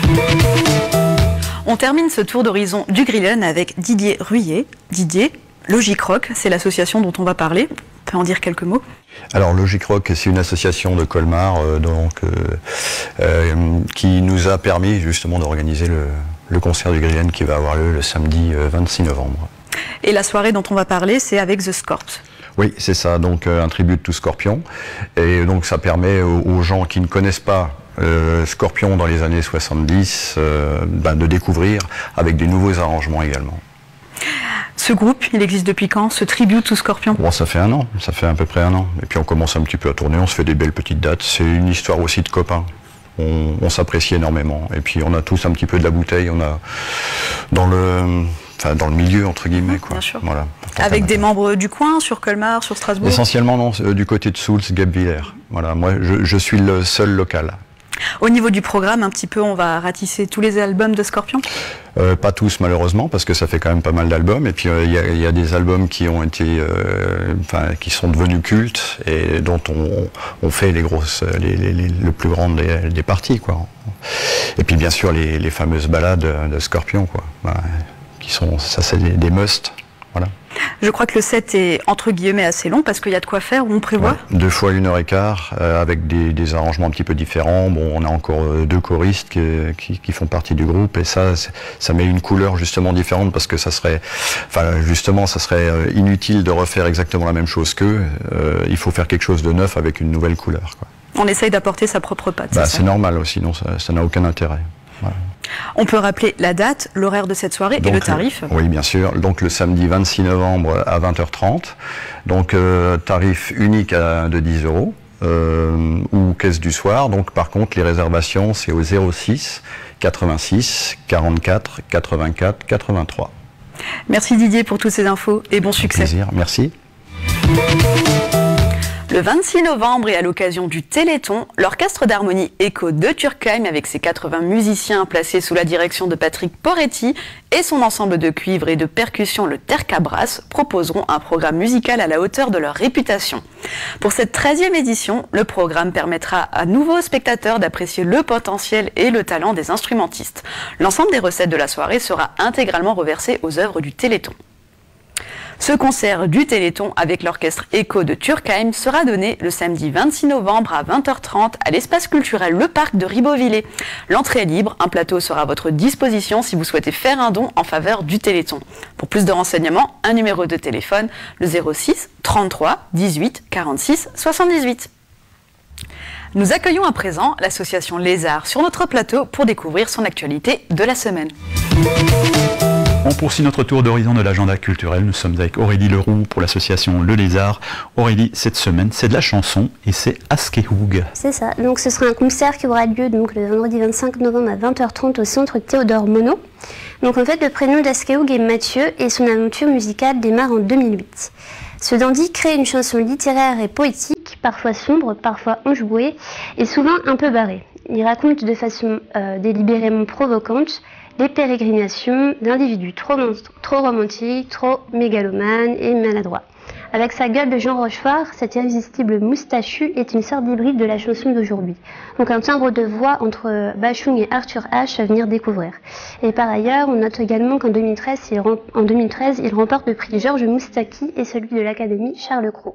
On termine ce tour d'horizon du Grillen avec Didier Ruyer. Didier, Logic Rock, c'est l'association dont on va parler. On peut en dire quelques mots? Alors Logic Rock, c'est une association de Colmar euh, donc, euh, euh, qui nous a permis justement d'organiser le, le concert du Grillen qui va avoir lieu le samedi euh, vingt-six novembre. Et la soirée dont on va parler, c'est avec The Scorps. Oui, c'est ça, donc euh, un tribute to Scorpion. Et donc ça permet aux, aux gens qui ne connaissent pas euh, Scorpion dans les années soixante-dix euh, ben, de découvrir avec des nouveaux arrangements également. Ce groupe, il existe depuis quand, ce tribute to Scorpion? Bon, ça fait un an, ça fait à peu près un an. Et puis on commence un petit peu à tourner, on se fait des belles petites dates. C'est une histoire aussi de copains. On, on s'apprécie énormément. Et puis on a tous un petit peu de la bouteille, on a dans le... Enfin, dans le milieu, entre guillemets, quoi. Bien sûr. Voilà. Avec des membres du coin, sur Colmar, sur Strasbourg? Essentiellement, non, euh, du côté de Soultz, Guebwiller. Voilà, moi, je, je suis le seul local. Au niveau du programme, un petit peu, on va ratisser tous les albums de Scorpion? euh, Pas tous, malheureusement, parce que ça fait quand même pas mal d'albums. Et puis, il euh, y, y a des albums qui ont été, euh, enfin, qui sont devenus cultes et dont on, on fait les grosses, les, les, les, le plus grand des, des parties, quoi. Et puis, bien sûr, les, les fameuses ballades de Scorpion, quoi. Voilà. Qui sont, ça c'est des, des musts, voilà. Je crois que le set est entre guillemets assez long parce qu'il y a de quoi faire, on prévoit. Ouais, deux fois une heure et quart, euh, avec des, des arrangements un petit peu différents. Bon, on a encore euh, deux choristes qui, qui, qui font partie du groupe et ça, ça met une couleur justement différente parce que ça serait, enfin justement, ça serait euh, inutile de refaire exactement la même chose qu'eux. Euh, il faut faire quelque chose de neuf avec une nouvelle couleur, quoi. On essaye d'apporter sa propre patte. Bah, c'est normal, sinon ça n'a aucun intérêt. Voilà. On peut rappeler la date, l'horaire de cette soirée donc, et le tarif? Oui, bien sûr. Donc le samedi vingt-six novembre à vingt heures trente. Donc euh, tarif unique à, de dix euros euh, ou caisse du soir. Donc par contre, les réservations, c'est au zéro six quatre-vingt-six quarante-quatre quatre-vingt-quatre quatre-vingt-trois. Merci Didier pour toutes ces infos et bon succès. Avec plaisir, merci. Le vingt-six novembre et à l'occasion du Téléthon, l'orchestre d'harmonie Echo de Turckheim avec ses quatre-vingts musiciens placés sous la direction de Patrick Poretti et son ensemble de cuivre et de percussion le Tercabras proposeront un programme musical à la hauteur de leur réputation. Pour cette treizième édition, le programme permettra à nouveaux spectateurs d'apprécier le potentiel et le talent des instrumentistes. L'ensemble des recettes de la soirée sera intégralement reversé aux œuvres du Téléthon. Ce concert du Téléthon avec l'orchestre Echo de Turckheim sera donné le samedi vingt-six novembre à vingt heures trente à l'espace culturel Le Parc de Ribeauvillé. L'entrée est libre, un plateau sera à votre disposition si vous souhaitez faire un don en faveur du Téléthon. Pour plus de renseignements, un numéro de téléphone, le zéro six trente-trois dix-huit quarante-six soixante-dix-huit. Nous accueillons à présent l'association Lézard sur notre plateau pour découvrir son actualité de la semaine. On poursuit notre tour d'horizon de l'agenda culturel. Nous sommes avec Aurélie Leroux pour l'association Le Lézard. Aurélie, cette semaine, c'est de la chanson et c'est Askehoug. C'est ça. Donc ce sera un concert qui aura lieu donc, le vendredi vingt-cinq novembre à vingt heures trente au centre Théodore Monod. Donc en fait, le prénom d'Askehoug est Mathieu et son aventure musicale démarre en deux mille huit. Ce dandy crée une chanson littéraire et poétique, parfois sombre, parfois enjouée et souvent un peu barrée. Il raconte de façon euh, délibérément provocante les pérégrinations d'individus trop, trop romantiques, trop mégalomanes et maladroits. Avec sa gueule de Jean Rochefort, cet irrésistible moustachu est une sorte d'hybride de la chanson d'aujourd'hui. Donc un timbre de voix entre Bachung et Arthur H à venir découvrir. Et par ailleurs, on note également qu'en deux mille treize, il, en deux mille treize, il remporte le prix Georges Moustaki et celui de l'Académie Charles Cros.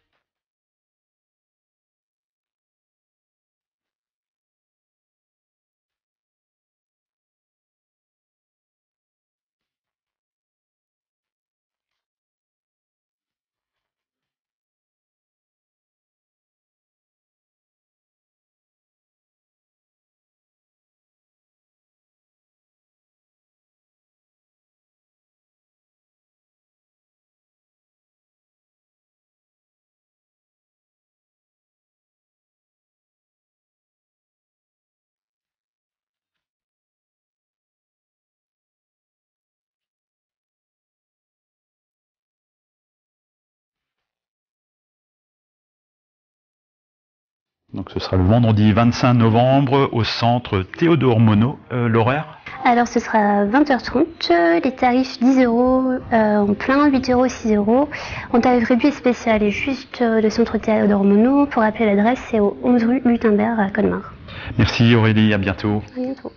Donc ce sera le vendredi vingt-cinq novembre au centre Théodore Monod. Euh, L'horaire ? Alors ce sera vingt heures trente, les tarifs dix euros euh, en plein, huit euros, six euros. En tarif réduit et spécial et juste euh, le centre Théodore Monod. Pour rappeler l'adresse, c'est au onze rue Lutemberg à Colmar. Merci Aurélie, à bientôt. À bientôt.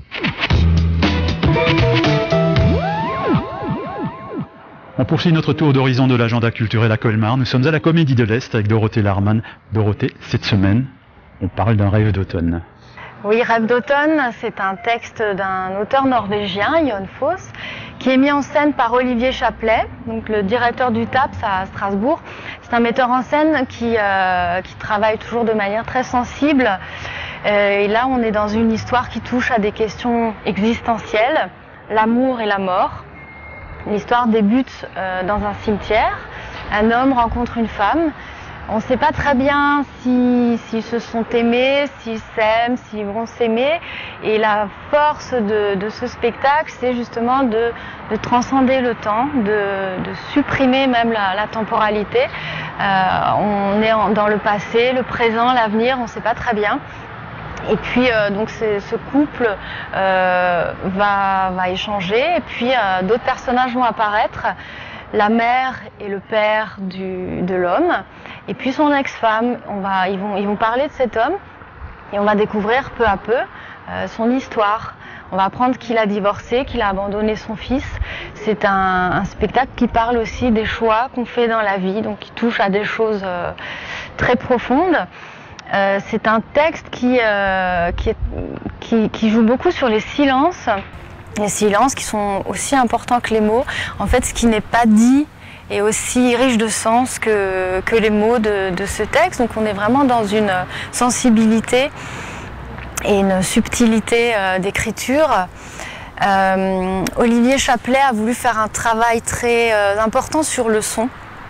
On poursuit notre tour d'horizon de l'agenda culturel à Colmar. Nous sommes à la Comédie de l'Est avec Dorothée Larman. Dorothée, cette semaine, on parle d'un rêve d'automne. Oui, Rêve d'automne, c'est un texte d'un auteur norvégien, Jon Fosse, qui est mis en scène par Olivier Chaplet, donc le directeur du T A P S à Strasbourg. C'est un metteur en scène qui, euh, qui travaille toujours de manière très sensible. Euh, et là, on est dans une histoire qui touche à des questions existentielles, l'amour et la mort. L'histoire débute euh, dans un cimetière. Un homme rencontre une femme. On ne sait pas très bien s'ils si, si se sont aimés, s'ils s'aiment, s'ils vont s'aimer. Et la force de, de ce spectacle, c'est justement de, de transcender le temps, de, de supprimer même la, la temporalité. Euh, on est en, dans le passé, le présent, l'avenir, on ne sait pas très bien. Et puis euh, donc ce couple euh, va, va échanger et puis euh, d'autres personnages vont apparaître, la mère et le père du, de l'homme et puis son ex-femme. On va, ils, vont, ils vont parler de cet homme et on va découvrir peu à peu euh, son histoire. On va apprendre qu'il a divorcé, qu'il a abandonné son fils. C'est un, un spectacle qui parle aussi des choix qu'on fait dans la vie, donc qui touche à des choses euh, très profondes. Euh, c'est un texte qui, euh, qui, est, qui, qui joue beaucoup sur les silences, les silences qui sont aussi importants que les mots. En fait, ce qui n'est pas dit est aussi riche de sens que, que les mots de, de ce texte. Donc on est vraiment dans une sensibilité et une subtilité euh, d'écriture. Euh, Olivier Chaplet a voulu faire un travail très euh, important sur le son.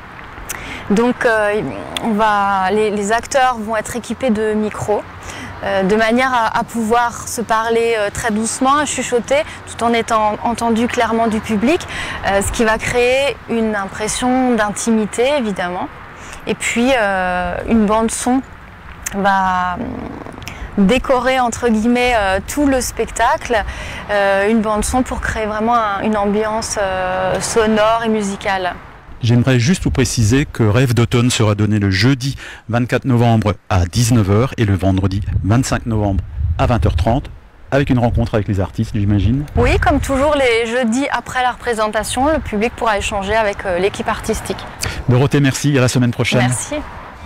Donc euh, on va, les, les acteurs vont être équipés de micros, euh, de manière à, à pouvoir se parler euh, très doucement, à chuchoter, tout en étant entendu clairement du public, euh, ce qui va créer une impression d'intimité évidemment. Et puis euh, une bande son va décorer entre guillemets euh, tout le spectacle, euh, une bande son pour créer vraiment un, une ambiance euh, sonore et musicale. J'aimerais juste vous préciser que Rêve d'automne sera donné le jeudi vingt-quatre novembre à dix-neuf heures et le vendredi vingt-cinq novembre à vingt heures trente, avec une rencontre avec les artistes, j'imagine. Oui, comme toujours les jeudis après la représentation, le public pourra échanger avec euh, l'équipe artistique. Dorothée, merci, à la semaine prochaine. Merci.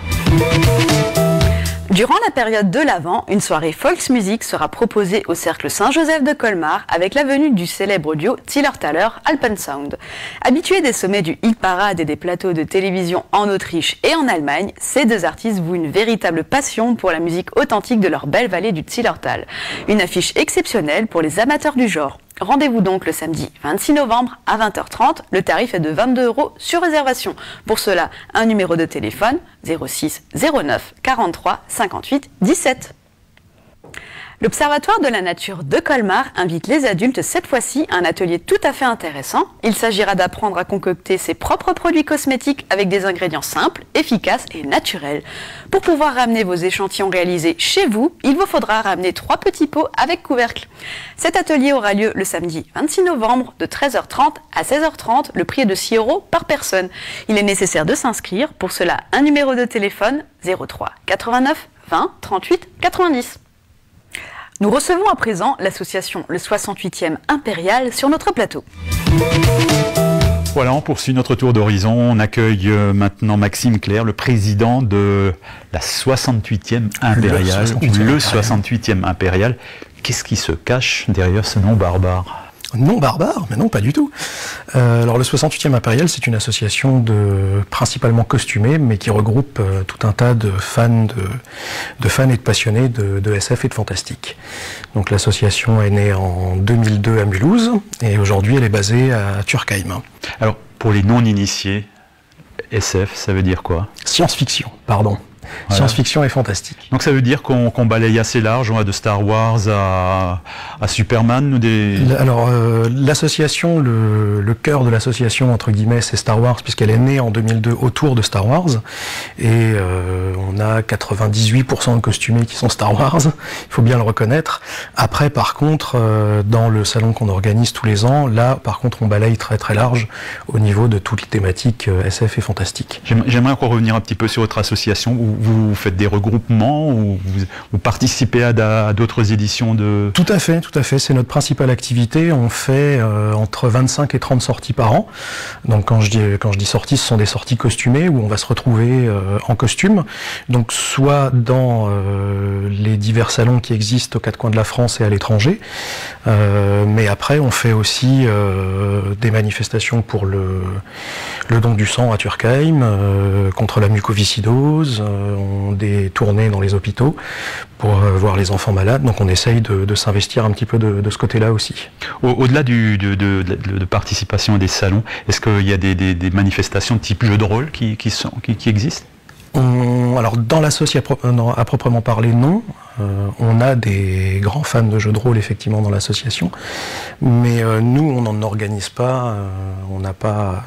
Durant la période de l'Avent, une soirée Volksmusik sera proposée au Cercle Saint-Joseph de Colmar avec la venue du célèbre duo Zillertaler Alpensound. Habitués des sommets du hit parade et des plateaux de télévision en Autriche et en Allemagne, ces deux artistes vouent une véritable passion pour la musique authentique de leur belle vallée du Zillertal. Une affiche exceptionnelle pour les amateurs du genre. Rendez-vous donc le samedi vingt-six novembre à vingt heures trente. Le tarif est de vingt-deux euros sur réservation. Pour cela, un numéro de téléphone zéro six zéro neuf quarante-trois cinquante-huit dix-sept. L'Observatoire de la nature de Colmar invite les adultes cette fois-ci à un atelier tout à fait intéressant. Il s'agira d'apprendre à concocter ses propres produits cosmétiques avec des ingrédients simples, efficaces et naturels. Pour pouvoir ramener vos échantillons réalisés chez vous, il vous faudra ramener trois petits pots avec couvercle. Cet atelier aura lieu le samedi vingt-six novembre de treize heures trente à seize heures trente. Le prix est de six euros par personne. Il est nécessaire de s'inscrire. Pour cela, un numéro de téléphone zéro trois quatre-vingt-neuf vingt trente-huit quatre-vingt-dix. Nous recevons à présent l'association Le soixante-huitième Impérial sur notre plateau. Voilà, on poursuit notre tour d'horizon. On accueille maintenant Maxime Clair, le président de la soixante-huitième Impérial. Le soixante-huitième Impérial. Qu'est-ce qui se cache derrière ce nom barbare ? Non barbare, mais non, pas du tout. Euh, alors le soixante-huitième Impérial, c'est une association de principalement costumés, mais qui regroupe euh, tout un tas de fans, de, de fans et de passionnés de, de S F et de fantastique. Donc l'association est née en deux mille deux à Mulhouse, et aujourd'hui elle est basée à Turkheim. Alors pour les non-initiés, S F, ça veut dire quoi ? Science-fiction, pardon. Voilà. Science-fiction et fantastique. Donc ça veut dire qu'on qu'on balaye assez large, on va de Star Wars à, à Superman ou des... Alors euh, l'association, le, le cœur de l'association entre guillemets c'est Star Wars puisqu'elle est née en deux mille deux autour de Star Wars et euh, on a quatre-vingt-dix-huit pour cent de costumés qui sont Star Wars, il faut bien le reconnaître. Après par contre euh, dans le salon qu'on organise tous les ans, là par contre on balaye très très large au niveau de toutes les thématiques euh, S F et fantastique. J'aimerais encore revenir un petit peu sur votre association. Où vous faites des regroupements ou vous, vous participez à, à d'autres éditions de... Tout à fait, tout à fait. C'est notre principale activité. On fait euh, entre vingt-cinq et trente sorties par an. Donc quand je dis, quand je dis sorties, ce sont des sorties costumées où on va se retrouver euh, en costume. Donc soit dans euh, les divers salons qui existent aux quatre coins de la France et à l'étranger. Euh, mais après, on fait aussi euh, des manifestations pour le, le don du sang à Turkheim, euh, contre la mucoviscidose, euh, ont des tournées dans les hôpitaux pour euh, voir les enfants malades, donc on essaye de, de s'investir un petit peu de, de ce côté-là aussi. Au, au-delà du, de, de, de, de participation à des salons, est-ce qu'il y a des, des, des manifestations de type jeu de rôle qui, qui, sont, qui, qui existent ? On, alors dans l'association à, à proprement parler, non. Euh, on a des grands fans de jeux de rôle effectivement dans l'association, mais euh, nous on n'en organise pas, euh, on n'a pas...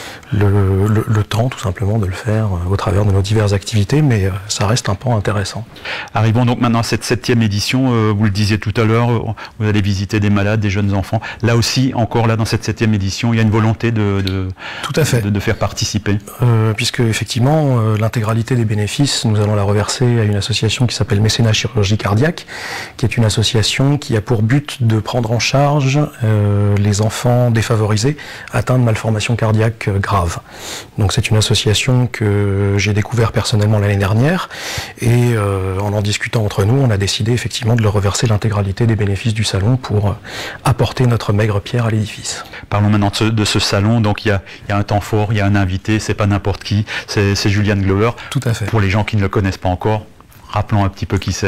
Le, le, le temps tout simplement de le faire euh, au travers de nos diverses activités, mais euh, ça reste un pan intéressant. Arrivons donc maintenant à cette septième édition, euh, vous le disiez tout à l'heure, euh, vous allez visiter des malades, des jeunes enfants. Là aussi, encore là dans cette septième édition, il y a une volonté de, de, tout à fait. de, de faire participer. Euh, puisque effectivement, euh, l'intégralité des bénéfices, nous allons la reverser à une association qui s'appelle Mécénat Chirurgie Cardiaque, qui est une association qui a pour but de prendre en charge euh, les enfants défavorisés atteints de malformations cardiaques euh, graves. Donc c'est une association que j'ai découvert personnellement l'année dernière et euh, en en discutant entre nous, on a décidé effectivement de leur reverser l'intégralité des bénéfices du salon pour euh, apporter notre maigre pierre à l'édifice. Parlons maintenant de ce, de ce salon. Donc il y a, il y a un temps fort, il y a un invité, c'est pas n'importe qui, c'est, c'est Julian Glover. Tout à fait. Pour les gens qui ne le connaissent pas encore, rappelons un petit peu qui c'est.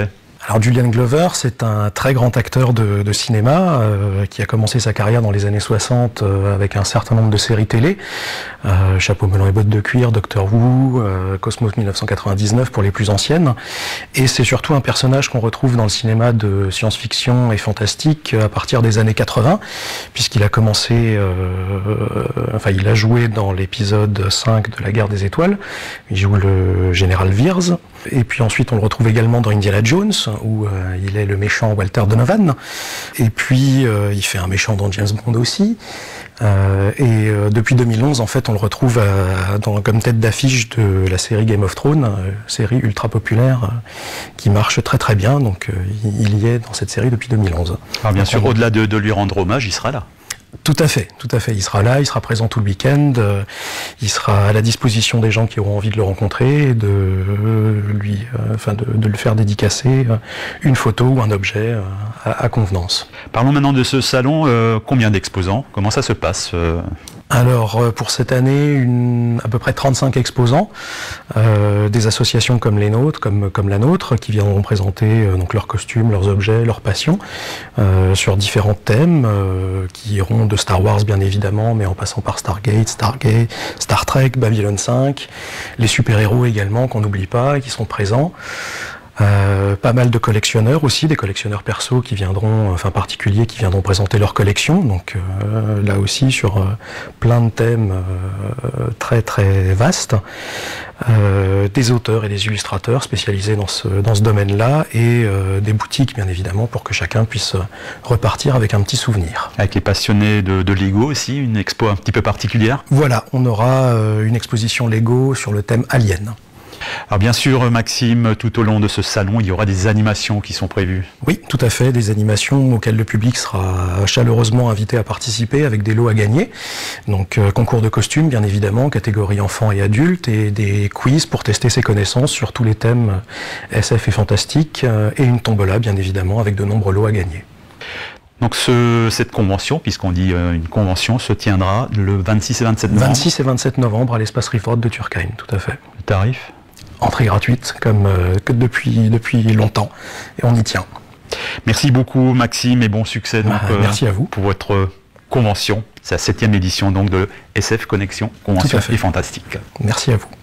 Alors Julian Glover, c'est un très grand acteur de, de cinéma euh, qui a commencé sa carrière dans les années soixante euh, avec un certain nombre de séries télé. Euh, Chapeau melon et bottes de cuir, Doctor Who, euh, Cosmos mille neuf cent quatre-vingt-dix-neuf pour les plus anciennes. Et c'est surtout un personnage qu'on retrouve dans le cinéma de science-fiction et fantastique à partir des années quatre-vingts, puisqu'il a commencé, euh, enfin il a joué dans l'épisode cinq de la Guerre des Étoiles. Il joue le général Veers. Et puis ensuite on le retrouve également dans Indiana Jones, où euh, il est le méchant Walter Donovan. Et puis euh, il fait un méchant dans James Bond aussi. Euh, et euh, depuis deux mille onze, en fait, on le retrouve à, dans, comme tête d'affiche de la série Game of Thrones, euh, série ultra populaire euh, qui marche très très bien. Donc euh, il y est dans cette série depuis deux mille onze. Alors bien sûr, au-delà de, de lui rendre hommage, il sera là. Tout à fait, tout à fait. Il sera là, il sera présent tout le week-end, euh, il sera à la disposition des gens qui auront envie de le rencontrer, et de euh, lui, euh, enfin de, de le faire dédicacer euh, une photo ou un objet euh, à, à convenance. Parlons maintenant de ce salon. Euh, combien d'exposants? Comment ça se passe? euh Alors euh, pour cette année, une, à peu près trente-cinq exposants, euh, des associations comme les nôtres, comme, comme la nôtre, qui viendront présenter euh, donc leurs costumes, leurs objets, leurs passions, euh, sur différents thèmes, euh, qui iront de Star Wars bien évidemment, mais en passant par Stargate, Stargate, Star Trek, Babylon cinq, les super-héros également qu'on n'oublie pas et qui sont présents. Euh, pas mal de collectionneurs aussi, des collectionneurs perso qui viendront, enfin particuliers qui viendront présenter leur collection, donc euh, là aussi sur euh, plein de thèmes euh, très très vastes, euh, des auteurs et des illustrateurs spécialisés dans ce, dans ce domaine-là, et euh, des boutiques bien évidemment pour que chacun puisse repartir avec un petit souvenir. Avec les passionnés de, de Lego aussi, une expo un petit peu particulière? Voilà, on aura euh, une exposition Lego sur le thème Alien. Alors bien sûr, Maxime, tout au long de ce salon, il y aura des animations qui sont prévues. Oui, tout à fait, des animations auxquelles le public sera chaleureusement invité à participer avec des lots à gagner. Donc euh, concours de costumes, bien évidemment, catégorie enfants et adultes, et des quiz pour tester ses connaissances sur tous les thèmes S F et fantastique, euh, et une tombola, bien évidemment, avec de nombreux lots à gagner. Donc ce, cette convention, puisqu'on dit euh, une convention, se tiendra le vingt-six et vingt-sept novembre. vingt-six et vingt-sept novembre à l'espace Rifford de Turckheim, tout à fait. Le tarif? Entrée gratuite, comme euh, que depuis, depuis longtemps, et on y tient. Merci beaucoup Maxime, et bon succès donc, ah, merci euh, à vous. Pour votre convention. C'est la septième édition donc, de S F Connexion, Convention et Fantastique. Merci à vous.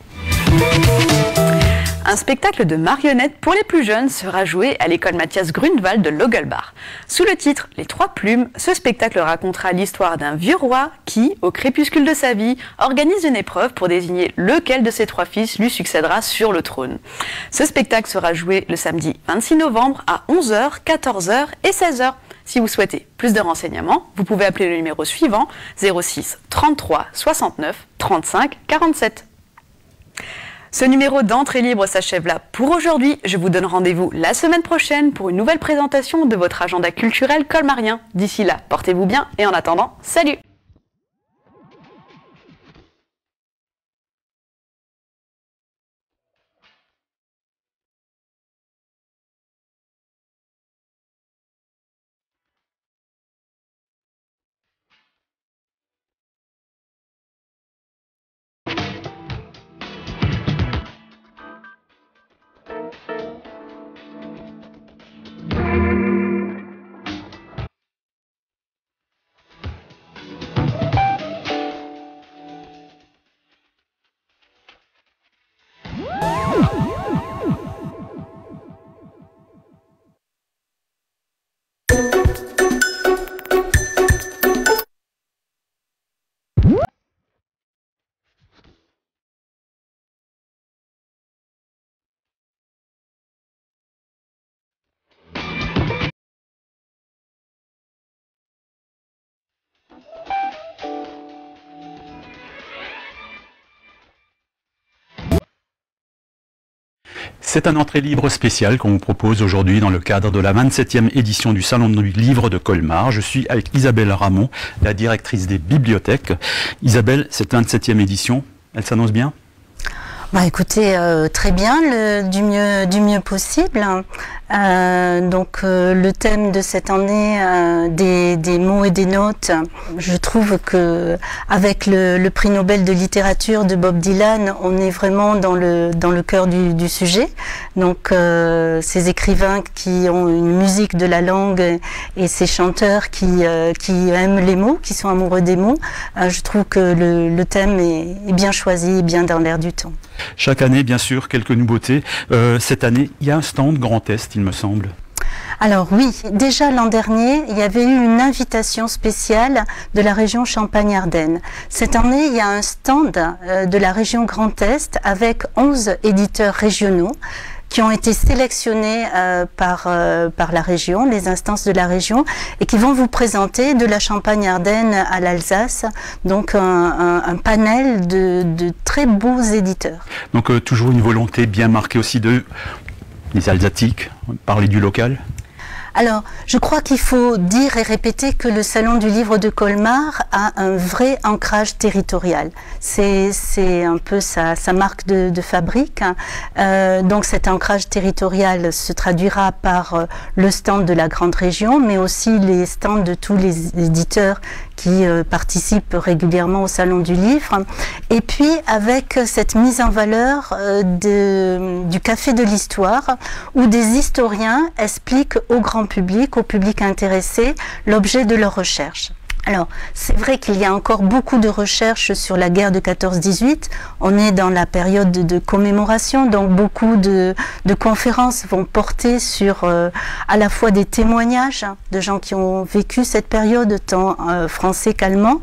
Un spectacle de marionnettes pour les plus jeunes sera joué à l'école Mathias Grunewald de Logelbach. Sous le titre Les Trois Plumes, ce spectacle racontera l'histoire d'un vieux roi qui, au crépuscule de sa vie, organise une épreuve pour désigner lequel de ses trois fils lui succédera sur le trône. Ce spectacle sera joué le samedi vingt-six novembre à onze heures, quatorze heures et seize heures. Si vous souhaitez plus de renseignements, vous pouvez appeler le numéro suivant zéro six trente-trois soixante-neuf trente-cinq quarante-sept. Ce numéro d'entrée libre s'achève là pour aujourd'hui. Je vous donne rendez-vous la semaine prochaine pour une nouvelle présentation de votre agenda culturel colmarien. D'ici là, portez-vous bien et en attendant, salut! C'est un entrée libre spécial qu'on vous propose aujourd'hui dans le cadre de la vingt-septième édition du Salon du Livre de Colmar. Je suis avec Isabelle Ramon, la directrice des bibliothèques. Isabelle, cette vingt-septième édition, elle s'annonce bien ? Bah écoutez, euh, très bien, le, du, mieux, du mieux possible. Euh, donc euh, le thème de cette année, euh, des, des mots et des notes, je trouve que avec le, le prix Nobel de littérature de Bob Dylan, on est vraiment dans le, dans le cœur du, du sujet. Donc euh, ces écrivains qui ont une musique de la langue et ces chanteurs qui, euh, qui aiment les mots, qui sont amoureux des mots, euh, je trouve que le, le thème est, est bien choisi, bien dans l'air du temps. Chaque année, bien sûr, quelques nouveautés. Euh, cette année, il y a un stand Grand Est, il me semble. Alors oui, déjà l'an dernier, il y avait eu une invitation spéciale de la région Champagne-Ardenne. Cette année, il y a un stand euh, de la région Grand Est avec onze éditeurs régionaux qui ont été sélectionnés euh, par, euh, par la région, les instances de la région, et qui vont vous présenter de la Champagne-Ardenne à l'Alsace, donc un, un, un panel de, de très beaux éditeurs. Donc euh, toujours une volonté bien marquée aussi de les Alsatiques, parler du local. Alors, je crois qu'il faut dire et répéter que le Salon du Livre de Colmar a un vrai ancrage territorial. C'est un peu sa, sa marque de, de fabrique. Euh, donc cet ancrage territorial se traduira par euh, le stand de la grande région, mais aussi les stands de tous les éditeurs qui euh, participent régulièrement au Salon du Livre. Et puis avec cette mise en valeur euh, de, du Café de l'Histoire, où des historiens expliquent au grand public, au public intéressé, l'objet de leur recherche. Alors, c'est vrai qu'il y a encore beaucoup de recherches sur la guerre de quatorze dix-huit. On est dans la période de, de commémoration, donc beaucoup de, de conférences vont porter sur euh, à la fois des témoignages de gens qui ont vécu cette période, tant euh, français qu'allemand,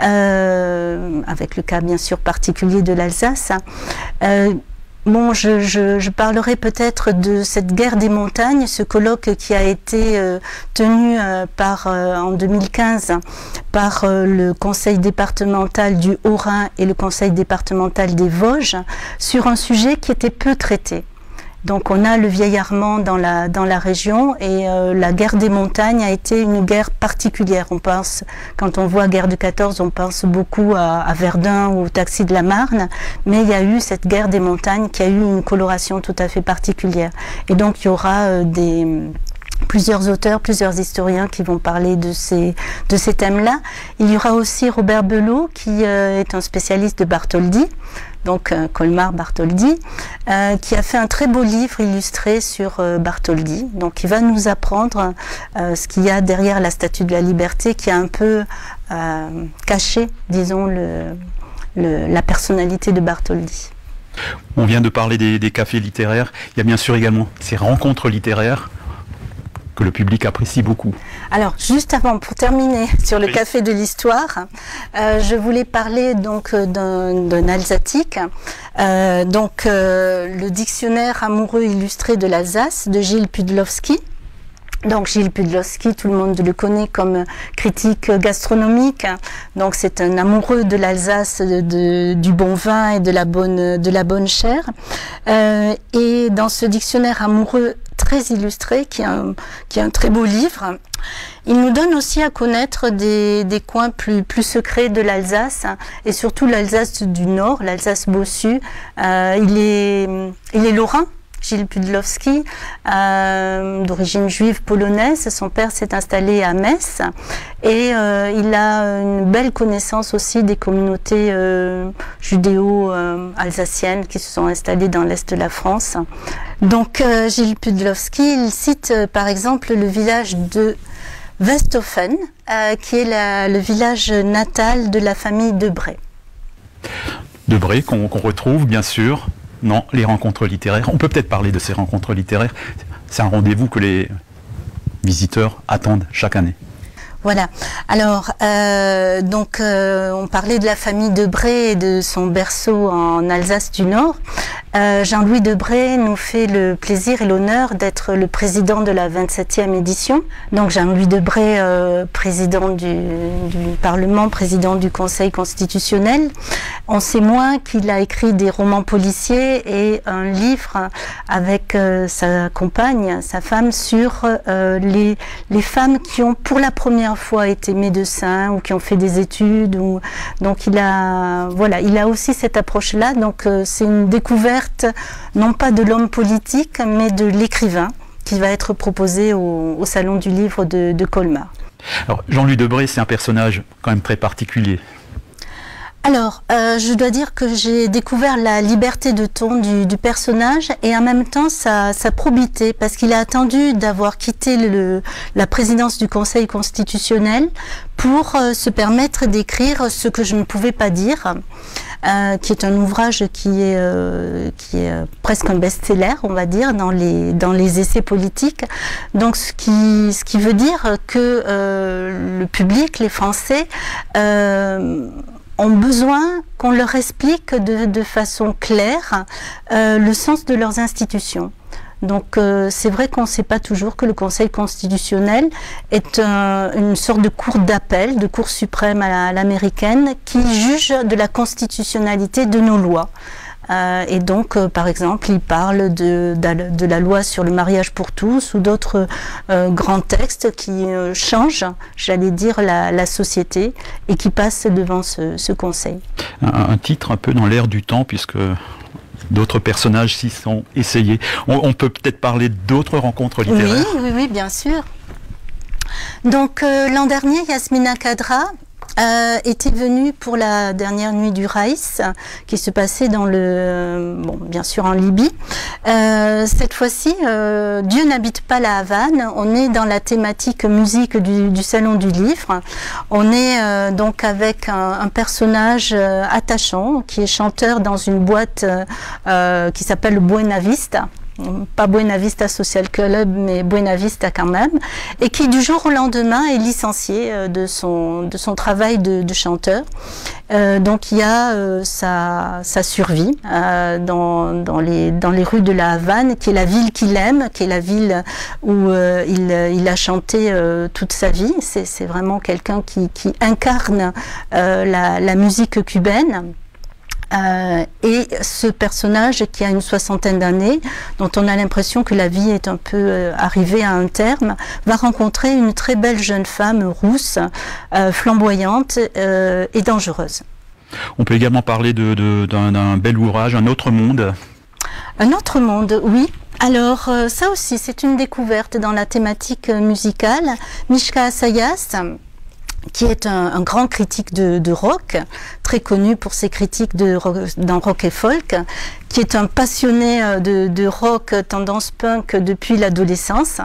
euh, avec le cas bien sûr particulier de l'Alsace. Euh, Bon, je, je, je parlerai peut-être de cette guerre des montagnes, ce colloque qui a été euh, tenu euh, par, euh, en deux mille quinze par euh, le conseil départemental du Haut-Rhin et le conseil départemental des Vosges sur un sujet qui était peu traité. Donc on a le vieil Armand dans la, dans la région et euh, la guerre des montagnes a été une guerre particulière. On pense, quand on voit guerre de quatorze, on pense beaucoup à, à Verdun ou au Taxi de la Marne, mais il y a eu cette guerre des montagnes qui a eu une coloration tout à fait particulière. Et donc il y aura euh, des... plusieurs auteurs, plusieurs historiens qui vont parler de ces, de ces thèmes-là. Il y aura aussi Robert Belot, qui euh, est un spécialiste de Bartholdi, donc euh, Colmar Bartholdi, euh, qui a fait un très beau livre illustré sur euh, Bartholdi. Donc il va nous apprendre euh, ce qu'il y a derrière la Statue de la Liberté, qui a un peu euh, caché, disons, le, le, la personnalité de Bartholdi. On vient de parler des, des cafés littéraires. Il y a bien sûr également ces rencontres littéraires que le public apprécie beaucoup. Alors, juste avant, pour terminer sur le Café de l'Histoire, euh, je voulais parler donc d'un Alsatique, euh, donc euh, le dictionnaire amoureux illustré de l'Alsace de Gilles Pudlowski. Donc Gilles Pudlowski, tout le monde le connaît comme critique gastronomique. Donc c'est un amoureux de l'Alsace, de, de, du bon vin et de la bonne, de la bonne chair. Euh, et dans ce dictionnaire amoureux très illustré, qui est un, qui est un très beau livre, il nous donne aussi à connaître des, des coins plus, plus secrets de l'Alsace, et surtout l'Alsace du Nord, l'Alsace bossue. Euh, il est, il est lorrain. Gilles Pudlowski, euh, d'origine juive polonaise. Son père s'est installé à Metz et euh, il a une belle connaissance aussi des communautés euh, judéo-alsaciennes qui se sont installées dans l'est de la France. Donc euh, Gilles Pudlowski, il cite euh, par exemple le village de Westhofen, euh, qui est la, le village natal de la famille Debray. Debray qu'on qu'on retrouve bien sûr. Non, les rencontres littéraires. On peut peut-être parler de ces rencontres littéraires. C'est un rendez-vous que les visiteurs attendent chaque année. Voilà. Alors, euh, donc, euh, on parlait de la famille Debray et de son berceau en Alsace du Nord. Euh, Jean-Louis Debray nous fait le plaisir et l'honneur d'être le président de la vingt-septième édition. Donc, Jean-Louis Debray, euh, président du, du Parlement, président du Conseil constitutionnel. On sait moins qu'il a écrit des romans policiers et un livre avec euh, sa compagne, sa femme, sur euh, les, les femmes qui ont pour la première fois été médecins ou qui ont fait des études. Ou... Donc il a, voilà, il a aussi cette approche-là. Donc euh, c'est une découverte non pas de l'homme politique, mais de l'écrivain qui va être proposé au, au Salon du Livre de, de Colmar. Alors, Jean-Louis Debré, c'est un personnage quand même très particulier. Alors, euh, je dois dire que j'ai découvert la liberté de ton du, du personnage et en même temps sa, sa probité, parce qu'il a attendu d'avoir quitté le, la présidence du Conseil constitutionnel pour euh, se permettre d'écrire ce que je ne pouvais pas dire, euh, qui est un ouvrage qui est, euh, qui est presque un best-seller, on va dire, dans les, dans les essais politiques. Donc, ce qui, ce qui veut dire que euh, le public, les Français, euh, ont besoin qu'on leur explique de, de façon claire euh, le sens de leurs institutions. Donc euh, c'est vrai qu'on ne sait pas toujours que le Conseil constitutionnel est un, une sorte de cour d'appel, de cour suprême à l'américaine, qui juge de la constitutionnalité de nos lois. Euh, et donc, euh, par exemple, il parle de, de, de la loi sur le mariage pour tous ou d'autres euh, grands textes qui euh, changent, j'allais dire, la, la société et qui passent devant ce, ce Conseil. Un, un titre un peu dans l'air du temps, puisque d'autres personnages s'y sont essayés. On, on peut peut-être parler d'autres rencontres littéraires. Oui, oui, oui, bien sûr. Donc, euh, l'an dernier, Yasmina Khadra Euh, était venue pour la dernière nuit du Raïs, qui se passait dans le, bon, bien sûr en Libye. Euh, cette fois-ci, euh, Dieu n'habite pas la Havane. On est dans la thématique musique du, du Salon du Livre. On est euh, donc avec un, un personnage euh, attachant qui est chanteur dans une boîte euh, qui s'appelle Buena Vista. Pas Buena Vista Social Club, mais Buena Vista quand même, et qui du jour au lendemain est licencié de son, de son travail de, de chanteur. Euh, donc il y a euh, sa, sa survie euh, dans, dans, les, dans les rues de la Havane, qui est la ville qu'il aime, qui est la ville où euh, il, il a chanté euh, toute sa vie. C'est vraiment quelqu'un qui, qui incarne euh, la, la musique cubaine. Euh, et ce personnage qui a une soixantaine d'années, dont on a l'impression que la vie est un peu euh, arrivée à un terme, va rencontrer une très belle jeune femme rousse, euh, flamboyante euh, et dangereuse. On peut également parler de, de, d'un bel ouvrage, Un autre monde. Un autre monde, oui. Alors euh, ça aussi, c'est une découverte dans la thématique musicale. Mishka Assayas, qui est un, un grand critique de, de rock, très connu pour ses critiques de rock, dans rock et folk, qui est un passionné de, de rock tendance punk depuis l'adolescence.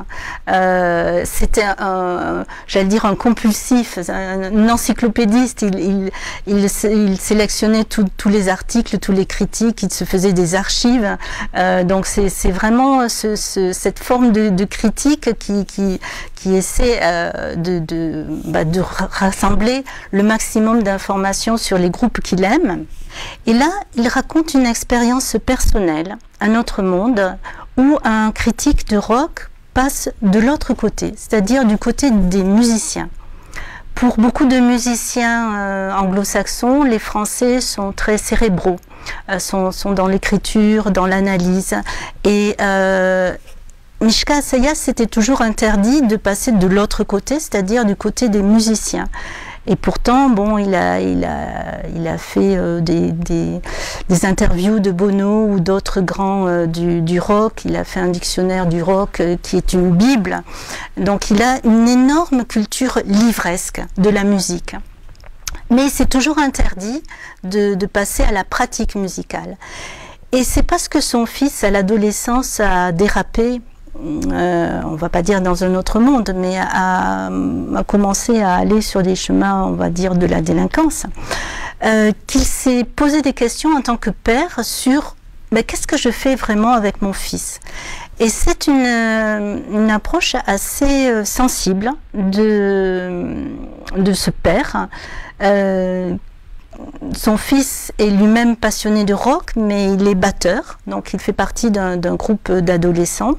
Euh, C'était un, un j'allais dire un compulsif, un, un encyclopédiste. Il, il, il, il sélectionnait tout, tous les articles, tous les critiques, il se faisait des archives. Euh, donc c'est vraiment ce, ce, cette forme de, de critique qui, qui, qui essaie euh, de, de, bah, de rassembler le maximum d'informations sur les groupes qu'il aime. Et là, il raconte une expérience personnelle, un autre monde, où un critique de rock passe de l'autre côté, c'est-à-dire du côté des musiciens. Pour beaucoup de musiciens euh, anglo-saxons, les Français sont très cérébraux, euh, sont, sont dans l'écriture, dans l'analyse. Et euh, Mishka Assayas s'était toujours interdit de passer de l'autre côté, c'est-à-dire du côté des musiciens. Et pourtant, bon, il a, il a, il a fait euh, des, des, des interviews de Bono ou d'autres grands euh, du, du rock. Il a fait un dictionnaire du rock euh, qui est une bible. Donc il a une énorme culture livresque de la musique. Mais c'est toujours interdit de, de passer à la pratique musicale. Et c'est parce que son fils, à l'adolescence, a dérapé. Euh, on va pas dire dans un autre monde, mais a, a commencé à aller sur des chemins, on va dire, de la délinquance, euh, qu'il s'est posé des questions en tant que père sur ben, qu'est-ce que je fais vraiment avec mon fils. Et c'est une, une approche assez sensible de, de ce père. Euh, Son fils est lui-même passionné de rock, mais il est batteur, donc il fait partie d'un d'un groupe d'adolescents.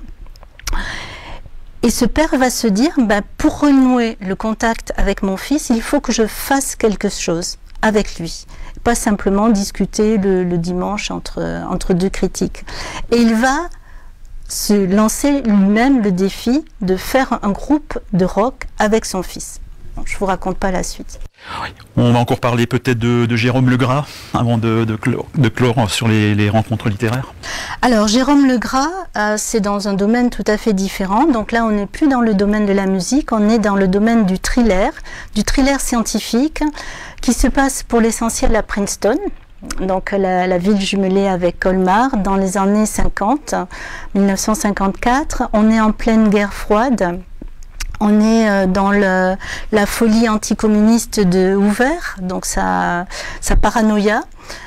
Et ce père va se dire, ben, pour renouer le contact avec mon fils, il faut que je fasse quelque chose avec lui. Pas simplement discuter le, le dimanche entre, entre deux critiques. Et il va se lancer lui-même le défi de faire un groupe de rock avec son fils. Bon, je ne vous raconte pas la suite. On va encore parler peut-être de, de Jérôme Legras avant de, de, clore, de clore sur les, les rencontres littéraires. Alors Jérôme Legras, euh, c'est dans un domaine tout à fait différent. Donc là, on n'est plus dans le domaine de la musique, on est dans le domaine du thriller, du thriller scientifique qui se passe pour l'essentiel à Princeton. Donc la, la ville jumelée avec Colmar dans les années cinquante, mille neuf cent cinquante-quatre. On est en pleine guerre froide. On est dans le, la folie anticommuniste de Hoover, donc sa, sa paranoïa.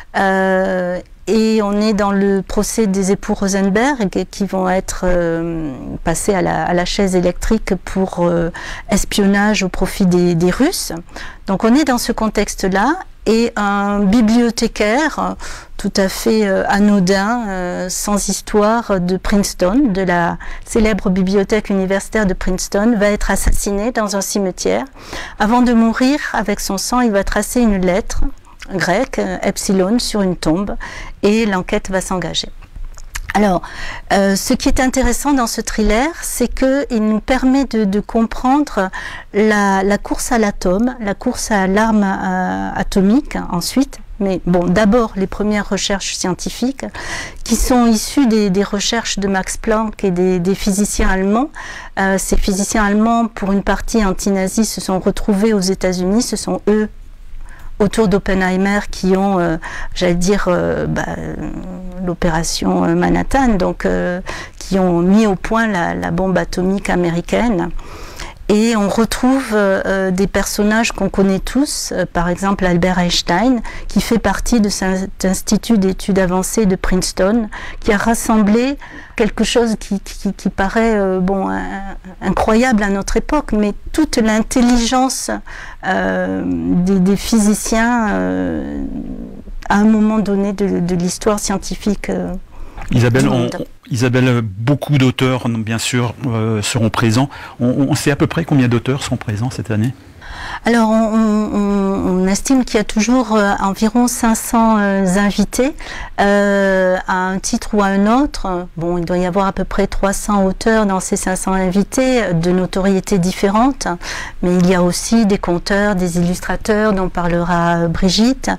Euh, et on est dans le procès des époux Rosenberg qui vont être euh, passés à la, à la chaise électrique pour euh, espionnage au profit des, des Russes. Donc on est dans ce contexte-là. Et un bibliothécaire tout à fait euh, anodin, euh, sans histoire, de Princeton, de la célèbre bibliothèque universitaire de Princeton, va être assassiné dans un cimetière. Avant de mourir, avec son sang, il va tracer une lettre grecque, euh, epsilon, sur une tombe, et l'enquête va s'engager. Alors, euh, ce qui est intéressant dans ce thriller, c'est qu'il nous permet de, de comprendre la, la course à l'atome, la course à l'arme euh, atomique ensuite, mais bon, d'abord les premières recherches scientifiques qui sont issues des, des recherches de Max Planck et des, des physiciens allemands. Euh, ces physiciens allemands, pour une partie anti-nazis, se sont retrouvés aux États-Unis, ce sont eux autour d'Oppenheimer qui ont, euh, j'allais dire, euh, bah, l'opération Manhattan, donc euh, qui ont mis au point la, la bombe atomique américaine. Et on retrouve euh, des personnages qu'on connaît tous, euh, par exemple Albert Einstein, qui fait partie de cet institut d'études avancées de Princeton, qui a rassemblé quelque chose qui, qui, qui paraît euh, bon, un, incroyable à notre époque, mais toute l'intelligence euh, des, des physiciens euh, à un moment donné de, de l'histoire scientifique. Euh, Isabelle, on, Isabelle, beaucoup d'auteurs, bien sûr, euh, seront présents. On, on sait à peu près combien d'auteurs seront présents cette année ? Alors, on, on, on estime qu'il y a toujours euh, environ cinq cents euh, invités euh, à un titre ou à un autre. Bon, il doit y avoir à peu près trois cents auteurs dans ces cinq cents invités de notoriétés différentes, mais il y a aussi des conteurs, des illustrateurs dont parlera Brigitte,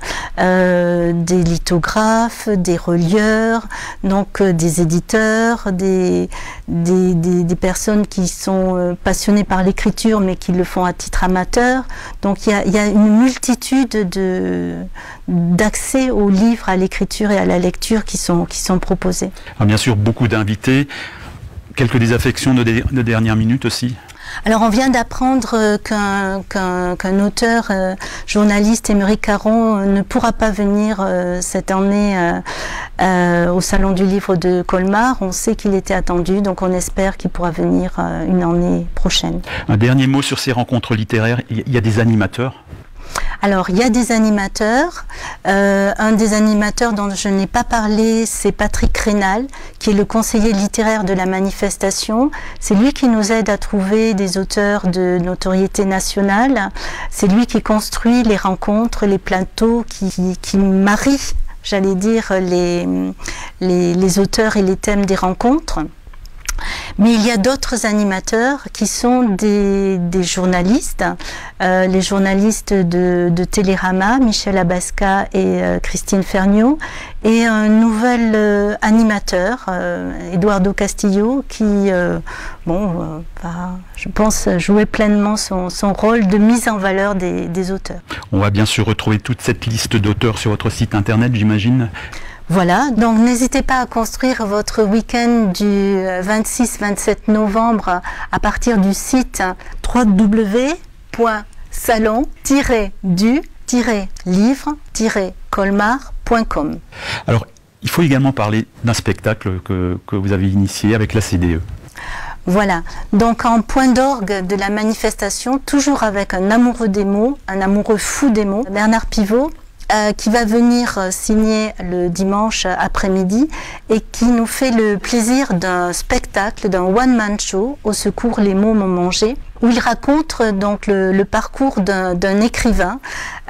euh, des lithographes, des relieurs, donc euh, des éditeurs, des, des, des, des personnes qui sont euh, passionnées par l'écriture mais qui le font à titre amateur. Donc il y a, il y a une multitude de, d'accès aux livres, à l'écriture et à la lecture qui sont, qui sont proposés. Alors bien sûr, beaucoup d'invités, quelques désaffections de, de dernière minute aussi. Alors on vient d'apprendre qu'un qu'un qu'un auteur, euh, journaliste, Émeric Caron, euh, ne pourra pas venir euh, cette année euh, euh, au Salon du Livre de Colmar. On sait qu'il était attendu, donc on espère qu'il pourra venir euh, une année prochaine. Un dernier mot sur ces rencontres littéraires, il y a des animateurs ? Alors, il y a des animateurs. Euh, un des animateurs dont je n'ai pas parlé, c'est Patrick Rénal, qui est le conseiller littéraire de la manifestation. C'est lui qui nous aide à trouver des auteurs de notoriété nationale. C'est lui qui construit les rencontres, les plateaux, qui, qui marient, j'allais dire, les, les, les auteurs et les thèmes des rencontres. Mais il y a d'autres animateurs qui sont des, des journalistes, euh, les journalistes de, de Télérama, Michel Abasca et euh, Christine Ferniaud, et un nouvel euh, animateur, euh, Eduardo Castillo, qui, euh, bon, euh, va, je pense, jouer pleinement son, son rôle de mise en valeur des, des auteurs. On va bien sûr retrouver toute cette liste d'auteurs sur votre site internet, j'imagine. Voilà, donc n'hésitez pas à construire votre week-end du vingt-six vingt-sept novembre à partir du site w w w point salon tiret du tiret livre tiret colmar point com. Alors, il faut également parler d'un spectacle que, que vous avez initié avec la C D E. Voilà, donc en point d'orgue de la manifestation, toujours avec un amoureux des mots, un amoureux fou des mots, Bernard Pivot, Euh, qui va venir euh, signer le dimanche après-midi et qui nous fait le plaisir d'un spectacle, d'un one-man show, Au secours les mots m'ont mangé, où il raconte donc le, le parcours d'un, d'un écrivain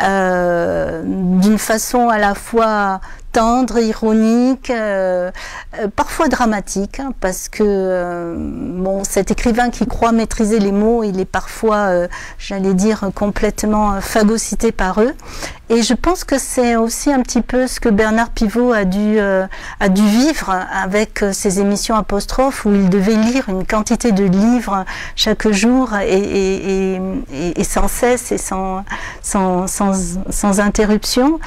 euh, d'une façon à la fois tendre, ironique, euh, euh, parfois dramatique, hein, parce que euh, bon, cet écrivain qui croit maîtriser les mots, il est parfois, euh, j'allais dire, complètement euh, phagocyté par eux. Et je pense que c'est aussi un petit peu ce que Bernard Pivot a dû, euh, a dû vivre avec euh, ses émissions apostrophes, où il devait lire une quantité de livres chaque jour et, et, et, et, et sans cesse et sans, sans, sans, sans interruption.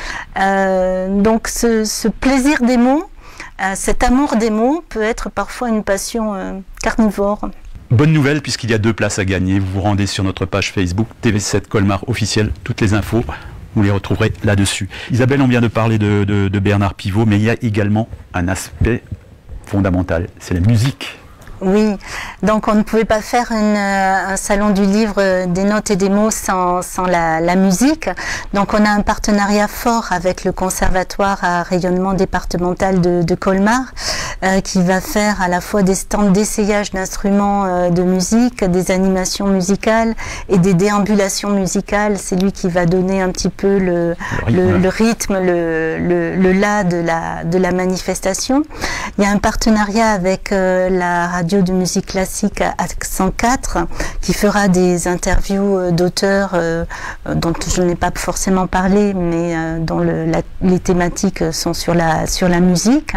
Euh, donc ce, ce plaisir des mots, euh, cet amour des mots peut être parfois une passion euh, carnivore. Bonne nouvelle, puisqu'il y a deux places à gagner. Vous vous rendez sur notre page Facebook T V sept Colmar officiel, toutes les infos. Vous les retrouverez là-dessus. Isabelle, on vient de parler de, de, de Bernard Pivot, mais il y a également un aspect fondamental, c'est la musique. Oui, donc on ne pouvait pas faire une, un salon du livre des notes et des mots sans, sans la, la musique. Donc on a un partenariat fort avec le Conservatoire à rayonnement départemental de, de Colmar, euh, qui va faire à la fois des stands d'essayage d'instruments euh, de musique, des animations musicales et des déambulations musicales. C'est lui qui va donner un petit peu le, le rythme, le, le, rythme, le, le, le la de la, de la manifestation. Il y a un partenariat avec euh, la radio de musique classique à cent quatre qui fera des interviews d'auteurs euh, dont je n'ai pas forcément parlé, mais euh, dont le, la, les thématiques sont sur la, sur la musique.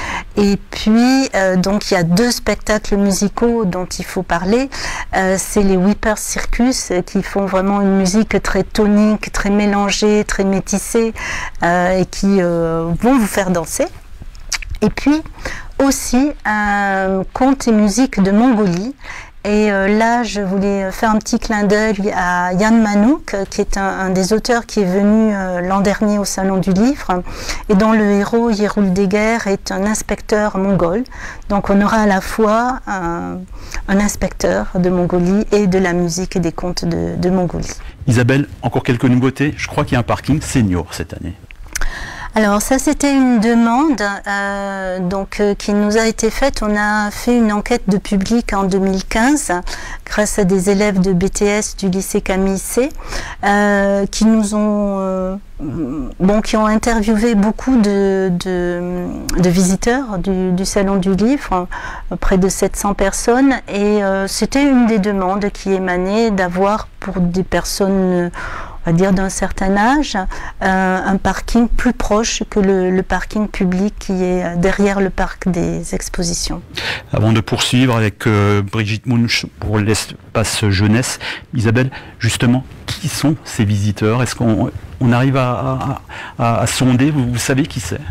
Et puis euh, donc il y a deux spectacles musicaux dont il faut parler. Euh, c'est les Whippers Circus qui font vraiment une musique très tonique, très mélangée, très métissée euh, et qui euh, vont vous faire danser. Et puis aussi un conte et musique de Mongolie. Et euh, là, je voulais faire un petit clin d'œil à Yann Manouk, qui est un, un des auteurs qui est venu euh, l'an dernier au Salon du Livre, et dont le héros, Yeroul Deguer, est un inspecteur mongol. Donc on aura à la fois un, un inspecteur de Mongolie et de la musique et des contes de, de Mongolie. Isabelle, encore quelques nouveautés. Je crois qu'il y a un parking senior cette année. Alors ça, c'était une demande euh, donc, euh, qui nous a été faite. On a fait une enquête de public en deux mille quinze grâce à des élèves de B T S du lycée Camille C euh, qui nous ont, euh, bon, qui ont interviewé beaucoup de, de, de visiteurs du, du Salon du Livre, près de sept cents personnes. Et euh, c'était une des demandes qui émanait d'avoir pour des personnes, on va dire d'un certain âge, euh, un parking plus proche que le, le parking public qui est derrière le parc des expositions. Avant de poursuivre avec euh, Brigitte Munch pour l'espace jeunesse, Isabelle, justement, qui sont ces visiteurs? Est-ce qu'on on arrive à, à, à, à sonder? Vous, vous savez qui c'est?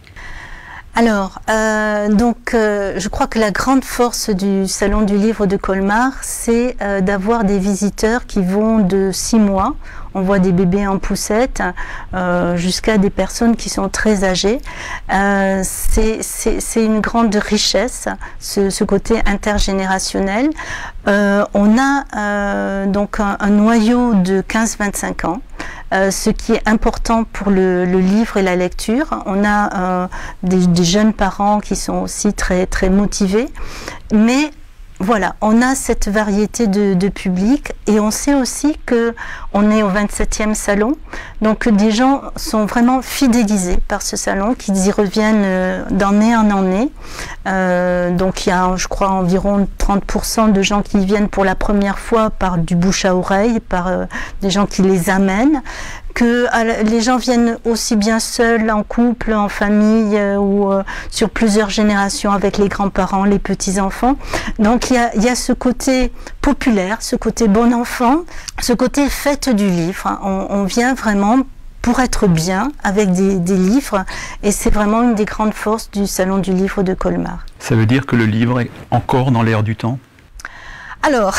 Alors, euh, donc, euh, je crois que la grande force du Salon du Livre de Colmar, c'est euh, d'avoir des visiteurs qui vont de six mois, on voit des bébés en poussette, euh, jusqu'à des personnes qui sont très âgées. Euh, c'est une grande richesse, ce, ce côté intergénérationnel. Euh, on a euh, donc un, un noyau de quinze à vingt-cinq ans. Euh, ce qui est important pour le, le livre et la lecture. On a euh, des, des jeunes parents qui sont aussi très, très motivés, mais voilà, on a cette variété de, de public et on sait aussi que on est au vingt-septième salon, donc des gens sont vraiment fidélisés par ce salon, qu'ils y reviennent d'année en année. Euh, donc il y a, je crois, environ trente pour cent de gens qui viennent pour la première fois par du bouche à oreille, par euh, des gens qui les amènent. Que euh, les gens viennent aussi bien seuls, en couple, en famille euh, ou euh, sur plusieurs générations avec les grands-parents, les petits-enfants. Donc il y a, y a ce côté populaire, ce côté bon enfant, ce côté fête du livre. On, on vient vraiment pour être bien avec des, des livres et c'est vraiment une des grandes forces du Salon du Livre de Colmar. Ça veut dire que le livre est encore dans l'air du temps ? Alors,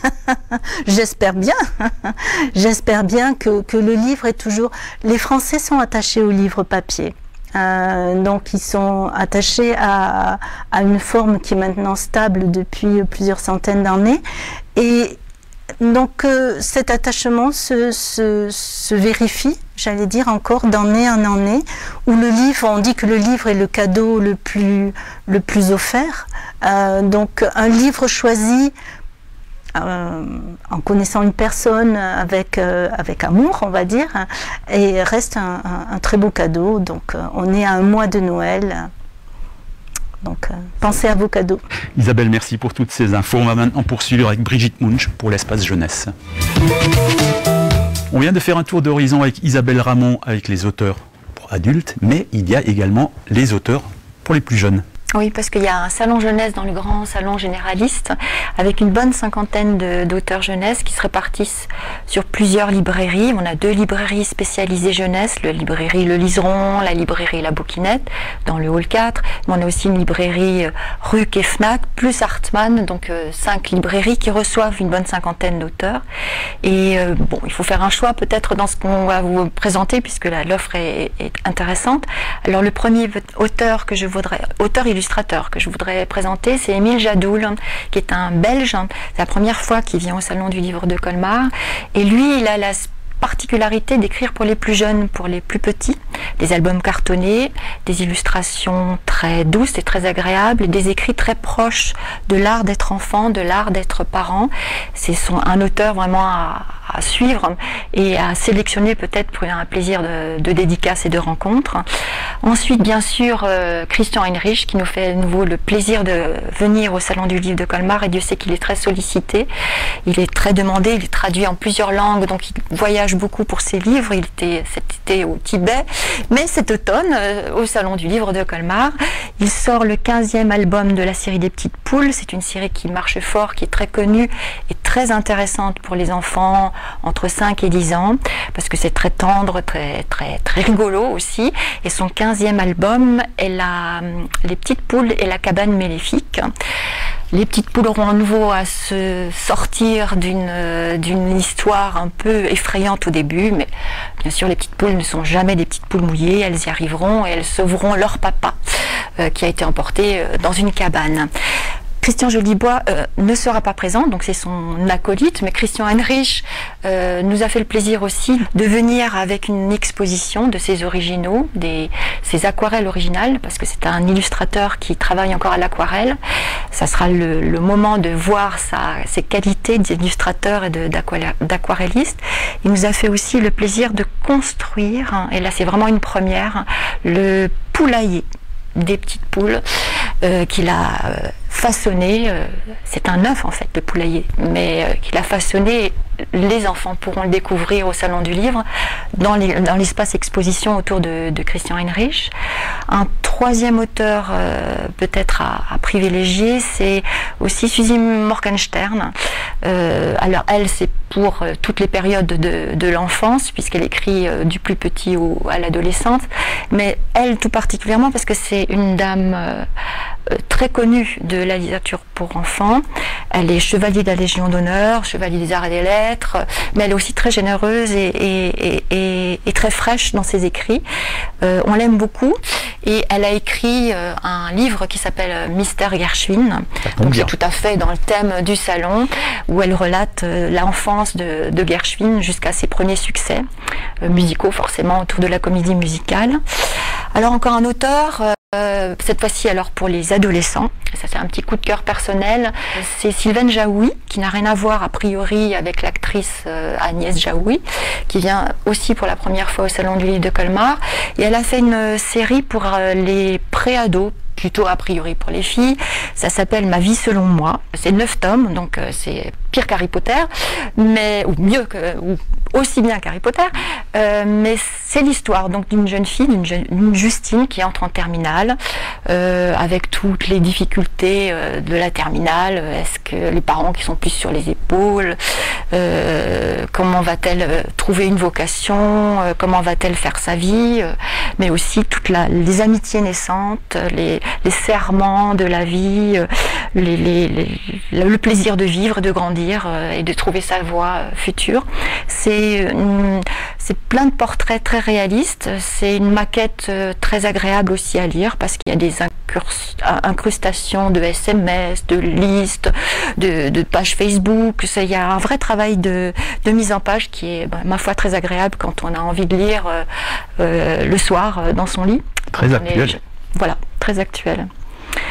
j'espère bien, j'espère bien que, que le livre est toujours... Les Français sont attachés au livre papier. Euh, donc ils sont attachés à, à une forme qui est maintenant stable depuis plusieurs centaines d'années. Et donc euh, cet attachement se, se, se vérifie, j'allais dire encore d'année en année, où le livre, on dit que le livre est le cadeau le plus, le plus offert. Euh, donc un livre choisi Euh, en connaissant une personne avec, euh, avec amour, on va dire, et reste un, un, un très beau cadeau. Donc euh, on est à un mois de Noël. Donc euh, pensez à vos cadeaux. Isabelle, merci pour toutes ces infos. On va maintenant poursuivre avec Brigitte Munch pour l'espace jeunesse. On vient de faire un tour d'horizon avec Isabelle Ramon, avec les auteurs pour adultes, mais il y a également les auteurs pour les plus jeunes. Oui, parce qu'il y a un salon jeunesse dans le grand salon généraliste avec une bonne cinquantaine d'auteurs jeunesse qui se répartissent sur plusieurs librairies. On a deux librairies spécialisées jeunesse, la librairie Le Liseron, la librairie La Bouquinette dans le hall quatre. Mais on a aussi une librairie Ruc et Fnac, plus Hartmann, donc euh, cinq librairies qui reçoivent une bonne cinquantaine d'auteurs. Et euh, bon, il faut faire un choix peut-être dans ce qu'on va vous présenter puisque l'offre est, est intéressante. Alors le premier auteur que je voudrais, auteur illustrateur que je voudrais présenter, c'est Émile Jadoul, qui est un Belge. C'est la première fois qu'il vient au Salon du Livre de Colmar. Et lui, il a la particularité d'écrire pour les plus jeunes, pour les plus petits, des albums cartonnés, des illustrations très douces et très agréables, et des écrits très proches de l'art d'être enfant, de l'art d'être parent. C'est un auteur vraiment à, à suivre et à sélectionner peut-être pour un plaisir de, de dédicace et de rencontre. Ensuite, bien sûr, euh, Christian Heinrich, qui nous fait à nouveau le plaisir de venir au Salon du Livre de Colmar, et Dieu sait qu'il est très sollicité. Il est très demandé, il est traduit en plusieurs langues, donc il voyage beaucoup pour ses livres. Il était cet été au Tibet, mais cet automne, euh, au Salon du Livre de Colmar, il sort le quinzième album de la série des Petites Poules. C'est une série qui marche fort, qui est très connue et très intéressante pour les enfants entre cinq et dix ans, parce que c'est très tendre, très, très, très rigolo aussi. Et son quinzième album est la, Les Petites Poules et la cabane méléfique. Les Petites Poules auront à nouveau à se sortir d'une d'une histoire un peu effrayante au début, mais bien sûr les Petites Poules ne sont jamais des petites poules mouillées, elles y arriveront et elles sauveront leur papa euh, qui a été emporté euh, dans une cabane. Christian Jolibois euh, ne sera pas présent, donc c'est son acolyte, mais Christian Heinrich euh, nous a fait le plaisir aussi de venir avec une exposition de ses originaux, des, ses aquarelles originales, parce que c'est un illustrateur qui travaille encore à l'aquarelle. Ça sera le, le moment de voir sa, ses qualités d'illustrateur et d'aquarelliste. Il nous a fait aussi le plaisir de construire, hein, et là c'est vraiment une première, le poulailler des petites poules euh, qu'il a euh, façonné. Euh, c'est un œuf en fait, le poulailler, mais euh, qu'il a façonné. Les enfants pourront le découvrir au Salon du Livre, dans l'espace dans exposition autour de, de Christian Heinrich. Un troisième auteur euh, peut-être à, à privilégier, c'est aussi Suzy Morgenstern. Euh, alors elle, c'est pour euh, toutes les périodes de, de l'enfance, puisqu'elle écrit euh, du plus petit au, à l'adolescente, mais elle tout particulièrement parce que c'est une dame euh, très connue de la littérature pour enfants. Elle est chevalier de la Légion d'honneur, chevalier des arts et des lettres, mais elle est aussi très généreuse et, et, et, et très fraîche dans ses écrits. Euh, on l'aime beaucoup et elle a écrit euh, un livre qui s'appelle Mystère Gershwin. Donc c'est tout à fait dans le thème du salon, où elle relate euh, l'enfance de, de Gershwin jusqu'à ses premiers succès euh, musicaux, forcément autour de la comédie musicale. Alors encore un auteur, euh, cette fois-ci alors pour les adolescents, ça c'est un petit coup de cœur personnel, c'est Sylvaine Jaoui, qui n'a rien à voir a priori avec l'actrice euh, Agnès Jaoui, qui vient aussi pour la première fois au Salon du Livre de Colmar, et elle a fait une série pour euh, les pré-ados, plutôt a priori pour les filles. Ça s'appelle Ma vie selon moi. C'est neuf tomes, donc euh, c'est pire qu'Harry Potter, mais ou mieux que ou aussi bien qu'Harry Potter. Euh, mais c'est l'histoire donc d'une jeune fille, d'une Justine qui entre en terminale, euh, avec toutes les difficultés euh, de la terminale. Est-ce que les parents qui sont plus sur les épaules, euh, comment va-t-elle euh, trouver une vocation, euh, comment va-t-elle faire sa vie, euh, mais aussi toutes la, les amitiés naissantes, les les serments de la vie, les, les, les, le plaisir de vivre, de grandir euh, et de trouver sa voie euh, future. C'est c'est plein de portraits très réalistes. C'est une maquette euh, très agréable aussi à lire parce qu'il y a des incrustations de S M S, de listes, de, de pages Facebook. Il y a un vrai travail de, de mise en page qui est, bah, ma foi, très agréable quand on a envie de lire euh, euh, le soir euh, dans son lit. Très actuel. Est, voilà, très actuel.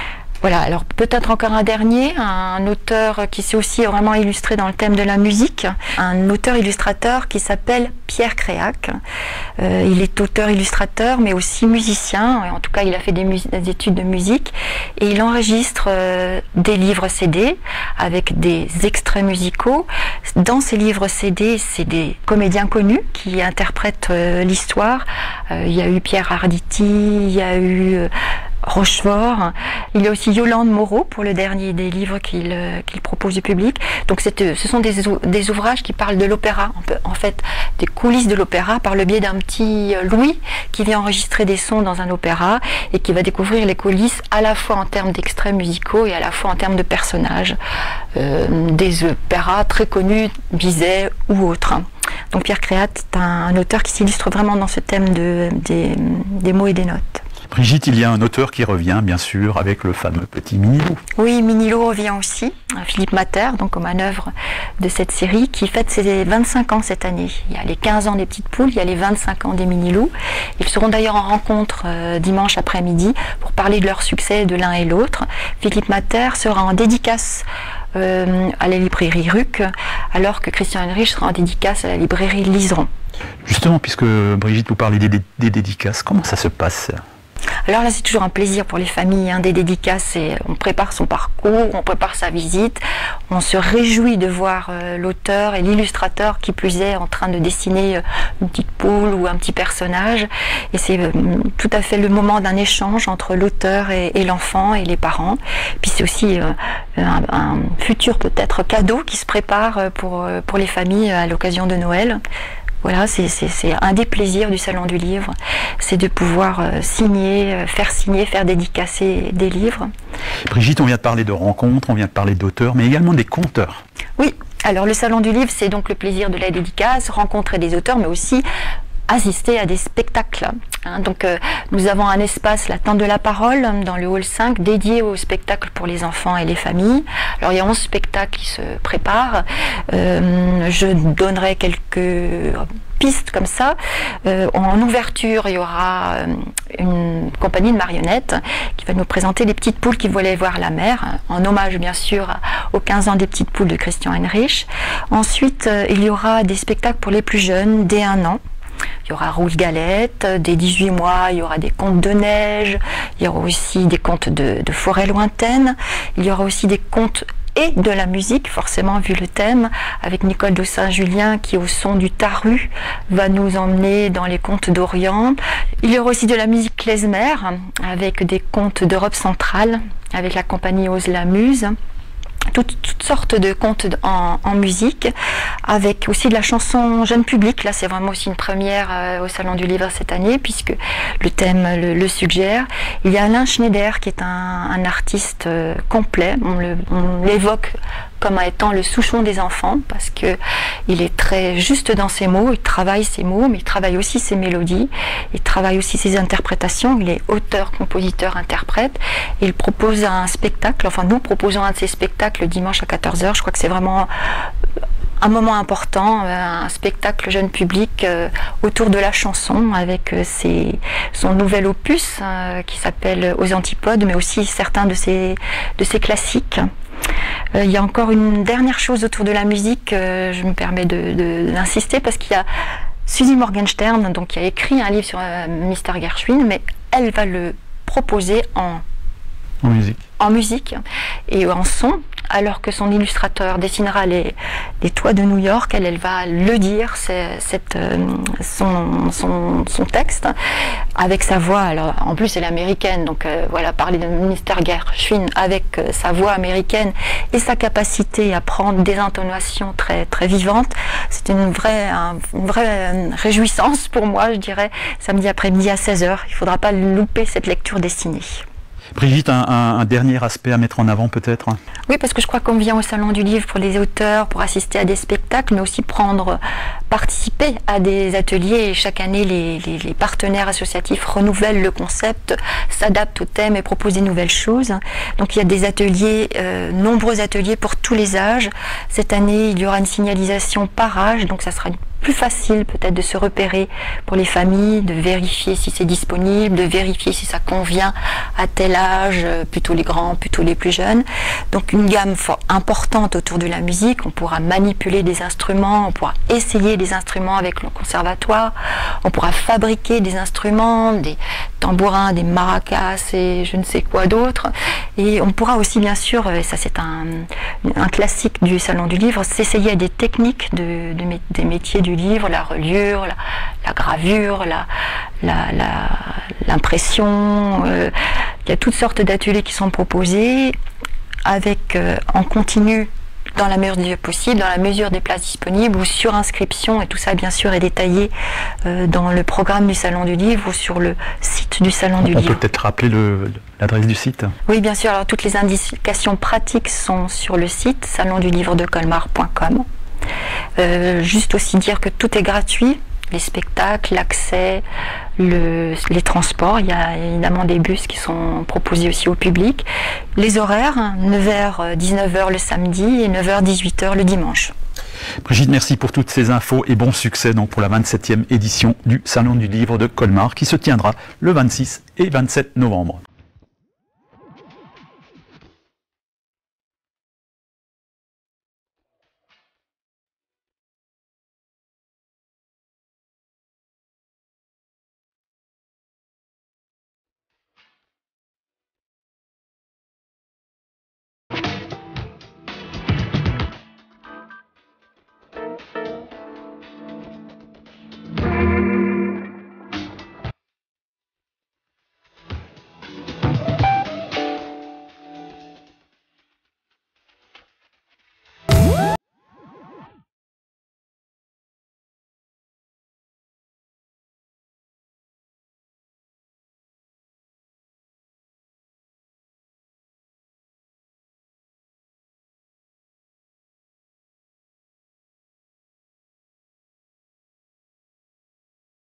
Voilà, alors peut-être encore un dernier, un auteur qui s'est aussi vraiment illustré dans le thème de la musique, un auteur-illustrateur qui s'appelle Pierre Créac. Euh, il est auteur-illustrateur mais aussi musicien, en tout cas il a fait des, des études de musique et il enregistre euh, des livres C D avec des extraits musicaux. Dans ces livres C D, c'est des comédiens connus qui interprètent euh, l'histoire. Euh, il y a eu Pierre Arditi, il y a eu... Euh, Rochefort, il y a aussi Yolande Moreau pour le dernier des livres qu'il euh, qu'il propose au public. Donc ce sont des, des ouvrages qui parlent de l'opéra, en fait des coulisses de l'opéra par le biais d'un petit Louis qui vient enregistrer des sons dans un opéra et qui va découvrir les coulisses à la fois en termes d'extraits musicaux et à la fois en termes de personnages, euh, des opéras très connus, Bizet ou autres. Donc Pierre Créat est un, un auteur qui s'illustre vraiment dans ce thème de, des, des mots et des notes. Brigitte, il y a un auteur qui revient, bien sûr, avec le fameux petit Minilou. Oui, Minilou revient aussi, Philippe Matter, donc aux manœuvres de cette série, qui fête ses vingt-cinq ans cette année. Il y a les quinze ans des petites poules, il y a les vingt-cinq ans des Minilou. Ils seront d'ailleurs en rencontre euh, dimanche après-midi pour parler de leur succès de l'un et l'autre. Philippe Matter sera en dédicace euh, à la librairie Ruc, alors que Christian Heinrich sera en dédicace à la librairie Liseron. Justement, puisque Brigitte, vous parlez des, des, des dédicaces, comment ça se passe ? Alors là, c'est toujours un plaisir pour les familles, hein, des dédicaces. Et on prépare son parcours, on prépare sa visite, on se réjouit de voir euh, l'auteur et l'illustrateur qui plus est en train de dessiner euh, une petite poule ou un petit personnage. Et c'est euh, tout à fait le moment d'un échange entre l'auteur et, et l'enfant et les parents. Puis c'est aussi euh, un, un futur peut-être cadeau qui se prépare pour, pour les familles à l'occasion de Noël. Voilà, c'est un des plaisirs du Salon du Livre, c'est de pouvoir euh, signer, euh, faire signer, faire dédicacer des livres. Brigitte, on vient de parler de rencontres, on vient de parler d'auteurs, mais également des conteurs. Oui, alors le Salon du Livre, c'est donc le plaisir de la dédicace, rencontrer des auteurs, mais aussi assister à des spectacles. Hein. Donc euh, nous avons un espace, la Tente de la Parole, dans le hall cinq, dédié aux spectacles pour les enfants et les familles. Alors il y a onze spectacles qui se préparent. Euh, je donnerai quelques pistes comme ça. Euh, en ouverture, il y aura euh, une compagnie de marionnettes qui va nous présenter les petites poules qui voulaient voir la mer, hein, en hommage bien sûr aux quinze ans des petites poules de Christian Heinrich. Ensuite, euh, il y aura des spectacles pour les plus jeunes, dès un an. Il y aura Roule Galette, dès dix-huit mois, il y aura des contes de neige, il y aura aussi des contes de, de forêts lointaines, il y aura aussi des contes et de la musique, forcément vu le thème, avec Nicole de Saint-Julien qui au son du Taru va nous emmener dans les contes d'Orient. Il y aura aussi de la musique klezmer avec des contes d'Europe centrale, avec la compagnie Ose la Muse. Toutes, toutes sortes de contes en, en musique, avec aussi de la chanson jeune public. Là, c'est vraiment aussi une première euh, au Salon du Livre cette année, puisque le thème le, le suggère. Il y a Alain Schneider, qui est un, un artiste euh, complet. On l'évoque comme étant le Souchon des enfants, parce que il est très juste dans ses mots, il travaille ses mots, mais il travaille aussi ses mélodies, il travaille aussi ses interprétations, il est auteur, compositeur, interprète, et il propose un spectacle, enfin nous proposons un de ces spectacles le dimanche à quatorze heures, je crois que c'est vraiment un moment important, un spectacle jeune public euh, autour de la chanson, avec euh, ses, son nouvel opus euh, qui s'appelle Aux Antipodes, mais aussi certains de ses, de ses classiques. Euh, il y a encore une dernière chose autour de la musique, euh, je me permets d'insister, parce qu'il y a Suzy Morgenstern, donc, qui a écrit un livre sur euh, Mister Gershwin, mais elle va le proposer en, en musique. en musique et en son, alors que son illustrateur dessinera les, les toits de New York, elle, elle va le dire, cette, euh, son, son, son texte, avec sa voix. Alors, en plus, elle est américaine, donc euh, voilà, parler de Mister Gershwin avec euh, sa voix américaine et sa capacité à prendre des intonations très, très vivantes, c'est une vraie, un, une vraie réjouissance pour moi, je dirais, samedi après-midi à seize heures. Il ne faudra pas louper cette lecture dessinée. Brigitte, un, un, un dernier aspect à mettre en avant peut-être? Oui, parce que je crois qu'on vient au Salon du Livre pour les auteurs, pour assister à des spectacles, mais aussi prendre, participer à des ateliers. Et chaque année, les, les, les partenaires associatifs renouvellent le concept, s'adaptent au thème et proposent des nouvelles choses. Donc il y a des ateliers, euh, nombreux ateliers pour tous les âges. Cette année, il y aura une signalisation par âge, donc ça sera une plus facile peut-être de se repérer pour les familles, de vérifier si c'est disponible, de vérifier si ça convient à tel âge, plutôt les grands, plutôt les plus jeunes. Donc une gamme fort importante autour de la musique. On pourra manipuler des instruments, on pourra essayer des instruments avec le conservatoire, on pourra fabriquer des instruments, des tambourins, des maracas et je ne sais quoi d'autre. Et on pourra aussi bien sûr, et ça c'est un, un classique du Salon du Livre, s'essayer à des techniques de, de, des métiers du livre, la reliure, la, la gravure, la, la, la, l'impression. Euh, il y a toutes sortes d'ateliers qui sont proposés avec euh, en continu dans la mesure possible, dans la mesure des places disponibles ou sur inscription, et tout ça bien sûr est détaillé euh, dans le programme du Salon du Livre ou sur le site du Salon on du Livre. On Livre. peut peut-être rappeler le, l'adresse du site? Oui bien sûr, alors toutes les indications pratiques sont sur le site salon du livre de colmar point com. Euh, juste aussi dire que tout est gratuit, les spectacles, l'accès, le, les transports, il y a évidemment des bus qui sont proposés aussi au public. Les horaires, neuf heures dix-neuf heures le samedi et neuf heures dix-huit heures le dimanche. Brigitte, merci pour toutes ces infos et bon succès donc pour la vingt-septième édition du Salon du Livre de Colmar qui se tiendra le vingt-six et vingt-sept novembre.